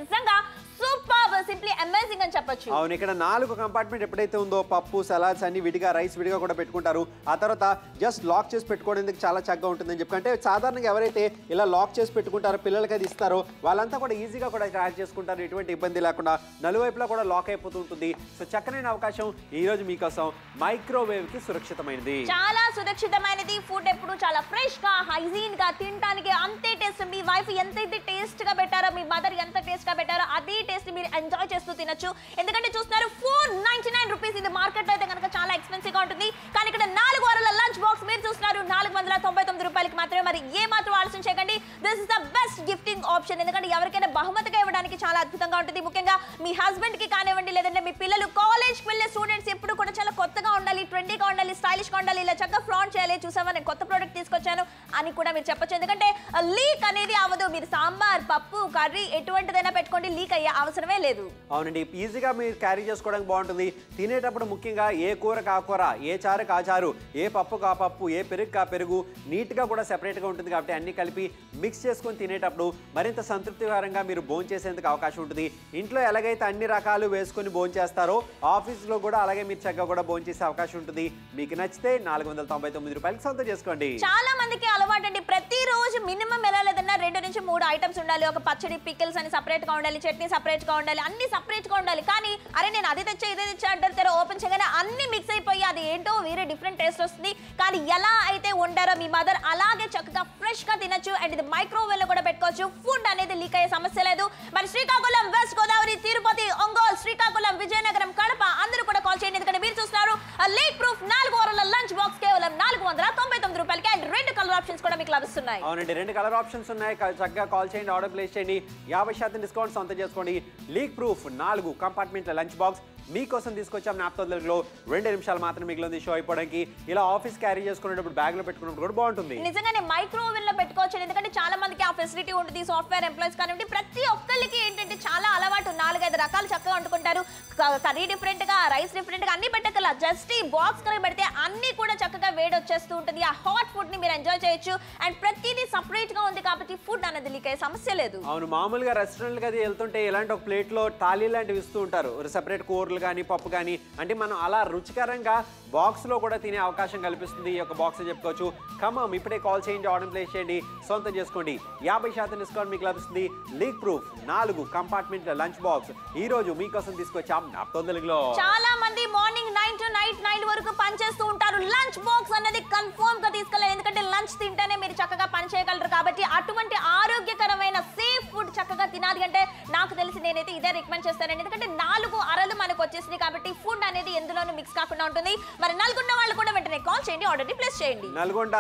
సూపర్, సింప్లీ అమేజింగ్ అని చెప్పొచ్చు. అవును, ఇక్కడ నాలుగు కంపార్ట్మెంట్ ఎప్పుడైతే ఉందో పప్పు సలాడ్స్ అన్ని విడిగా రైస్ విడిగా కూడా పెట్టుకుంటారు. ఆ తర్వాత జస్ట్ లాక్ చేసి పెట్టుకోవడానికి చాలా చక్కగా ఉంటుందని చెప్పి, అంటే సాధారణంగా ఎవరైతే ఇలా లాక్ చేసి పెట్టుకుంటారో పిల్లలకి అది ఇస్తారో వాళ్ళంతా కూడా ఈజీగా కూడా ట్రాక్ చేసుకుంటారు, ఎటువంటి ఇబ్బంది లేకుండా. నలువైపులా కూడా లాక్ అయిపోతూ ఉంటుంది. సో చక్కనైన అవకాశం ఈ రోజు మీకోసం. మైక్రోవేవ్ కి సురక్షితమైనది, చాలా సురక్షితమైనది. ఫుడ్ ఎప్పుడు చాలా ఫ్రెష్ గా హైజీన్ గా తినడానికి అంతే టేస్ట్. మీ వైఫ్ ఎంతైతే టేస్ట్ గా పెట్టారో, మీ మదర్ ఎంత టేస్ట్ గా పెట్టారో అదే టేస్ట్ మీరు ఎంజాయ్ చేస్తూ తినొచ్చు. ఎందుకంటే చూస్తున్నారు ఫోర్ నైన్టీ నైన్ రూపీస్. ఇది మార్కెట్ లో అయితే కనుక చాలా ఎక్స్పెన్సివ్ గా ఉంటుంది, కానీ ఇక్కడ నాలుగు వారాల లంచ్ బాక్స్ మీరు చూస్తున్నారు నాలుగు వందల తొంభై తొమ్మిది రూపాయలకి మాత్రమే. మరి ఏ మాత్రం ఆలోచన చేయకండి, this is the best gifting option. ఎందుకంటే ఎవరికైనా బహుమతిగా ఇవ్వడానికి చాలా అద్భుతంగా ఉంటుంది. ముఖ్యంగా మీ హస్బెండ్ కి కానివ్వండి, లేదంటే మీ పిల్లలు కాలేజ్ కి వెళ్ళే స్టూడెంట్స్ ఎప్పుడు కూడా చాలా కొత్తగా ఉండాలి, ట్రెండీగా ఉండాలి, స్టైలిష్ గా ఉండాలి, ఇలా చక్కగా ఫ్లాంట్ చేయాలి. చూసావా నేను కొత్త ప్రోడక్ట్ తీసుకొచ్చాను అని కూడా మీరు చెప్పొచ్చు. ఎందుకంటే లీక్ అనేది అవ్వదు. మీరు సాంబార్, పప్పు, కర్రీ ఎటువంటిదైనా పెట్టుకోండి, లీక్ అయ్యే అవసరమే లేదు. అవునండి, ఈజీగా మీరు క్యారీ చేసుకోవడానికి బాగుంటుంది. తినేటప్పుడు ముఖ్యంగా ఏ కూర కా కూర, ఏ చారు కా చారు, ఏ పప్పు కా పప్పు, ఏ పెరుగు కా పెరుగు నీట్గా కూడా సెపరేట్గా ఉంటుంది. కాబట్టి అన్ని కలిపి మిక్స్ చేసుకొని తినేటప్పుడు మరింత సంతృప్తికరంగా మీరు భోజనం చేసేందుకు అవకాశం ఉంటుంది. ఇంట్లో ఎలాగైతే అన్ని రకాలు వేసుకొని భోజనం చేస్తారో ఆఫీస్లో కూడా అలాగే మీరు చక్కగా కూడా భోజనం చేసే అవకాశం ఉంటుంది. మీకు నచ్చితే నాలుగు వందల తొంభై తొమ్మిది రూపాయలకి సొంతం చేసుకోండి. చాలా మందికి అలవాటు అండి, ప్రతిరోజు మినిమం ఎలా లేదన్నా రెండు నుంచి మూడు ఐటమ్స్ ఉండాలి. ఒక పచ్చడి, పికిల్స్ అని సపరేట్ గా ఉండాలి, చట్నీ సపరేట్ గా ఉండాలి, అన్ని సపరేట్ గా ఉండాలి. కానీ అరే నేను అది తెచ్చా ఇదే తెచ్చా అంటారు, తెర ఓపెన్ చేయగానే అన్ని మిక్స్ అయిపోయి అది ఏంటో వేరే డిఫరెంట్ టేస్ట్ వస్తుంది. కానీ ఎలా అయితే వండారో మీ మదర్ అలాగే చక్కగా ఫ్రెష్ గా తినొచ్చు. అండ్ ఇది మైక్రోవేవ్ లో కూడా పెట్టుకోవచ్చు. ఫుడ్ అనేది లీక్ అయ్యే సమస్య లేదు. మరి శ్రీకాకుళం, వెస్ట్ గోదావరి, తిరుపతి, ఒంగోలు, శ్రీకాకుళం, విజయనగరం, కడప అందరూ కూడా కాల్ చేయండి. ఎందుకంటే మీరు చూస్తున్నారు లీక్ ప్రూఫ్ నాలుగు వారాల లంచ్ బాక్స్ కేవలం నాలుగు వందల తొంభై తొమ్మిది రూపాయలకి. అండ్ రెండు కలర్ ఆప్షన్స్ కూడా మీకు లభిస్తున్నాయి. అవునండి, రెండు కలర్ ఆప్షన్స్ ఉన్నాయి. చక్కగా కాల్ చేయండి, ఆర్డర్ ప్లేస్ చేయండి, యాభై శాతం డిస్కౌంట్ సొంతం చేసుకోండి. లీక్ ప్రూఫ్ నాలుగు కంపార్ట్మెంట్ల లంచ్ బాక్స్ మీకోసం తీసుకొచ్చాం. నాప్తోలో రెండు నిమిషాలు మాత్రం మిగిలింది షో అయిపోవడానికి. ఇలా ఆఫీస్ క్యారీ చేసుకునేటప్పుడు బ్యాగ్ లో పెట్టుకున్నప్పుడు కూడా బాగుంటుంది. నిజంగానే మైక్రోవేవ్ లో పెట్టుకోవచ్చు. ఎందుకంటే చాలా మందికి ఆ ఫెసిలిటీ ఉంటుంది. సాఫ్ట్వేర్ ఎంప్లాయీస్ కానివ్వండి, ప్రతి ఒక్కరికి ఏంటంటే చాలా అలవాటు, నాలుగైదు రకాలు చక్కగా వండుకుంటారు. కర్రీ డిఫరెంట్ గా, రైస్ డిఫరెంట్ గా, అన్ని పెట్టగల జస్ట్ ఈ బాక్స్ కనుక పెడితే అన్ని కూడా చక్కగా వేడి వచ్చేస్తూ ఉంటుంది. ఆ హాట్ ఫుడ్ ని మీరు ఎంజాయ్ చేయొచ్చు. అండ్ ప్రతిదీ సపరేట్ గా ఉంది కాబట్టి ఫుడ్ అనేది లీక్ అయ్యే సమస్య లేదు. అవును, మామూలుగా రెస్టారెంట్ కి అది వెళ్తుంటే ఇలాంటి ఒక ప్లేట్ లో థాలీ లాంటివి ఇస్తూ ఉంటారు, సెపరేట్ కూరలు కానీ పప్పు కానీ. అంటే మనం అలా రుచికరంగా బాక్స్ లో కూడా తినే అవకాశం కల్పిస్తుంది ఈ యొక్క బాక్స్ చెప్పుకోవచ్చు. ఖమ్మం, ఇప్పుడే కాల్ చేయండి, ఆర్డర్ ప్లేస్ చేయండి, సొంతం చేసుకోండి. యాభై శాతం డిస్కౌంట్ మీకు లభిస్తుంది. లీక్ ప్రూఫ్ నాలుగు కంపార్ట్మెంట్ లంచ్ బాక్స్ ఈ రోజు మీకోసం తీసుకొచ్చాం నాప్తోలో. చాలా మంది morning nine to night nine వరకు పని చేస్తూ ఉంటారు. లంచ్ బాక్స్ అనేది కన్ఫర్మ్ గా తీసుకెళ్ళాలి. ఎందుకంటే లంచ్ తింటేనే మీరు చక్కగా పని చేయగలరు. కాబట్టి అటువంటి ఆరోగ్యకరమైన సేఫ్ ఫుడ్ చక్కగా తినాలి అంటే నాకు తెలిసి నేనైతే ఇదే రికమెండ్ చేస్తానండి. ఎందుకంటే నాలుగు అరలు మనకు వచ్చేసింది కాబట్టి ఫుడ్ అనేది ఎందులోనూ మిక్స్ కాకుండా ఉంటుంది. మరి నల్గొండ వాళ్ళు కూడా వెంటనే కాల్ చేయండి, ఆర్డర్ ప్లేస్ చేయండి. నల్గొండ,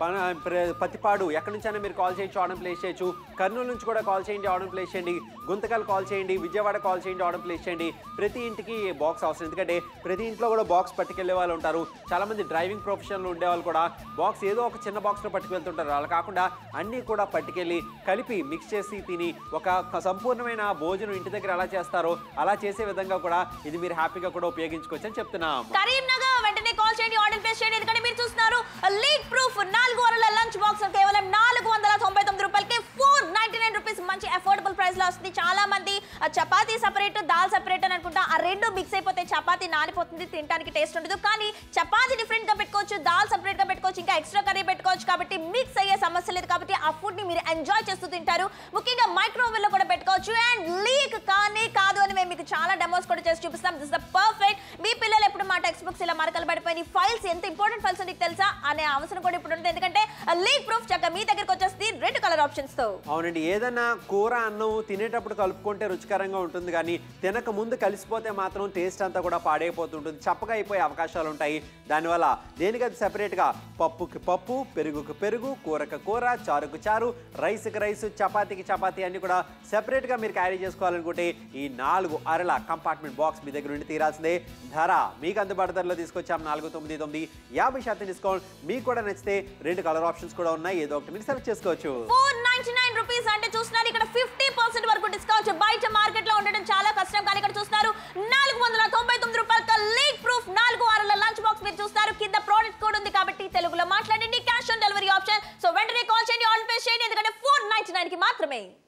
పత్తిపాడు ఎక్కడి నుంచైనా మీరు కాల్ చేయించి ఆర్డర్ ప్లేస్ చేయొచ్చు. కర్నూలు నుంచి కూడా కాల్ చేయండి, ఆర్డర్ ప్లేస్ చేయండి. గుంతకల్ కాల్ చేయండి, విజయవాడ కాల్ చేయండి, ఆర్డర్ ప్లేస్ చేయండి. ప్రతి ఇంటికి బాక్స్ అవసరం, ఎందుకంటే ప్రతి ఇంట్లో కూడా బాక్స్ పట్టుకెళ్లే వాళ్ళు ఉంటారు. చాలా మంది డ్రైవింగ్ ప్రొఫెషన్లో ఉండే వాళ్ళు కూడా బాక్స్ ఏదో ఒక చిన్న బాక్స్లో పట్టుకెళ్తుంటారు. అలా కాకుండా అన్నీ కూడా పట్టుకెళ్ళి కలిపి మిక్స్ చేసి తిని ఒక సంపూర్ణమైన భోజనం ఇంటి దగ్గర ఎలా చేస్తారో అలా చేసే విధంగా కూడా ఇది మీరు హ్యాపీగా కూడా ఉపయోగించుకోవచ్చు అని చెప్తున్నాం. కరీంనగర్ వెంటనే కాల్ చేయండి, ఆర్డర్ ప్లేస్ చేయండి. ఎందుకంటే మీరు చూస్తున్నారు లీక్ ప్రూఫ్ నాలుగు వారాల లంచ్ బాక్స్ కేవలం నాలుగు వందల తొంభై తొమ్మిది రూపాయలకి ఫోర్ నైన్టీ నైన్ రూపీస్ మంచి అఫోర్డబుల్ ప్రైస్ లో వస్తుంది. చాలా మంది చపాతీ సపరేట్, దాల్ సపరేట్ అని అనుకుంటా. ఆ రెండు మిక్స్ అయిపోతే చపాతీ నానిపోతుంది, తినడానికి టేస్ట్ ఉండదు. కానీ చపాతీ డిఫరెంట్ గా పెట్టుకోవచ్చు, దాల్ సపరేట్ గా పెట్టుకోవచ్చు, ఇంకా ఎక్స్ట్రా కర్రీ పెట్టుకోవచ్చు. కాబట్టి మిక్స్ అయ్యే సమస్య లేదు. కాబట్టి ఆ ఫుడ్ ని మీరు ఎంజాయ్ చేస్తూ తింటారు. ముఖ్యంగా మైక్రోవేవ్ లో కూడా పెట్టుకోవచ్చు. అండ్ లీక్ కానీ కాదు అని మేము మీకు చాలా డెమోస్ కూడా చేసి చూపిస్తాం. This the perfect. మీ పిల్లలు ఎప్పుడు మా టెక్స్ట్ బుక్స్ ఇలా మరకలు పడిపోయి ఫైల్స్ ఎంత ఇంపార్టెంట్ ఫైల్స్ నీకు తెలుసా అనే అవసరం కూడా ఇప్పుడు ఉంటుంది. ఎందుకంటే లీక్ ప్రూఫ్ చక్కగా మీ దగ్గరకు వచ్చేసి రెండు కలర్ ఆప్షన్స్ తో. అవునండి, ఏదైనా కూర అన్నం తినేటప్పుడు కలుపుకుంటే రుచికరంగా ఉంటుంది, కానీ తినక ముందు కలిసిపోతే మాత్రం టేస్ట్ అంతా కూడా పాడైపోతుంటుంది, చప్పగా అయిపోయే అవకాశాలు ఉంటాయి. దానివల్ల దేనికది సెపరేట్గా పప్పుకి పప్పు, పెరుగుకి పెరుగు, కూరకు కూర, చారుకు చారు, రైస్కి రైస్, చపాతీకి చపాతీ అన్ని కూడా సెపరేట్గా మీరు క్యారీ చేసుకోవాలనుకుంటే ఈ నాలుగు అరల కంపార్ట్మెంట్ బాక్స్ మీ దగ్గర నుండి తీరాల్సిందే. ధర మీకు అందుబాటు ధరలో తీసుకొచ్చాం నాలుగు తొమ్మిది తొమ్మిది యాభై శాతం డిస్కౌంట్. మీకు కూడా నచ్చితే రెండు కలర్ ఆప్షన్స్ కూడా ఉన్నాయి, ఏదో ఒకటి మీరు సెలెక్ట్ చేసుకోవచ్చు. ఫోర్ నైన్టీ నైన్ రూపీస్ అంటే చూస్తున్నారు ఇక్కడ ఫిఫ్టీ పర్సెంట్ వరకు డిస్కౌంట్. బయట మార్కెట్ లో ఉండడం చాలా కష్టం, కానీ ఇక్కడ చూస్తున్నారు నాలుగు వందల తొంభై తొమ్మిది రూపాయలతో లీక్ ప్రూఫ్ నాలుగు వారాల లంచ్ బాక్స్ మీరు చూస్తారు. కింద ప్రోడక్ట్ కోడ్ ఉంది కాబట్టి తెలుగులో మాట్లాడండి. Cash on delivery option. So వెంటనే కాల్ చేయండి, ఆర్డర్ ప్లేస్ చేయండి. ఎందుకంటే ఫోర్ నైన్టీ నైన్ కి మాత్రమే.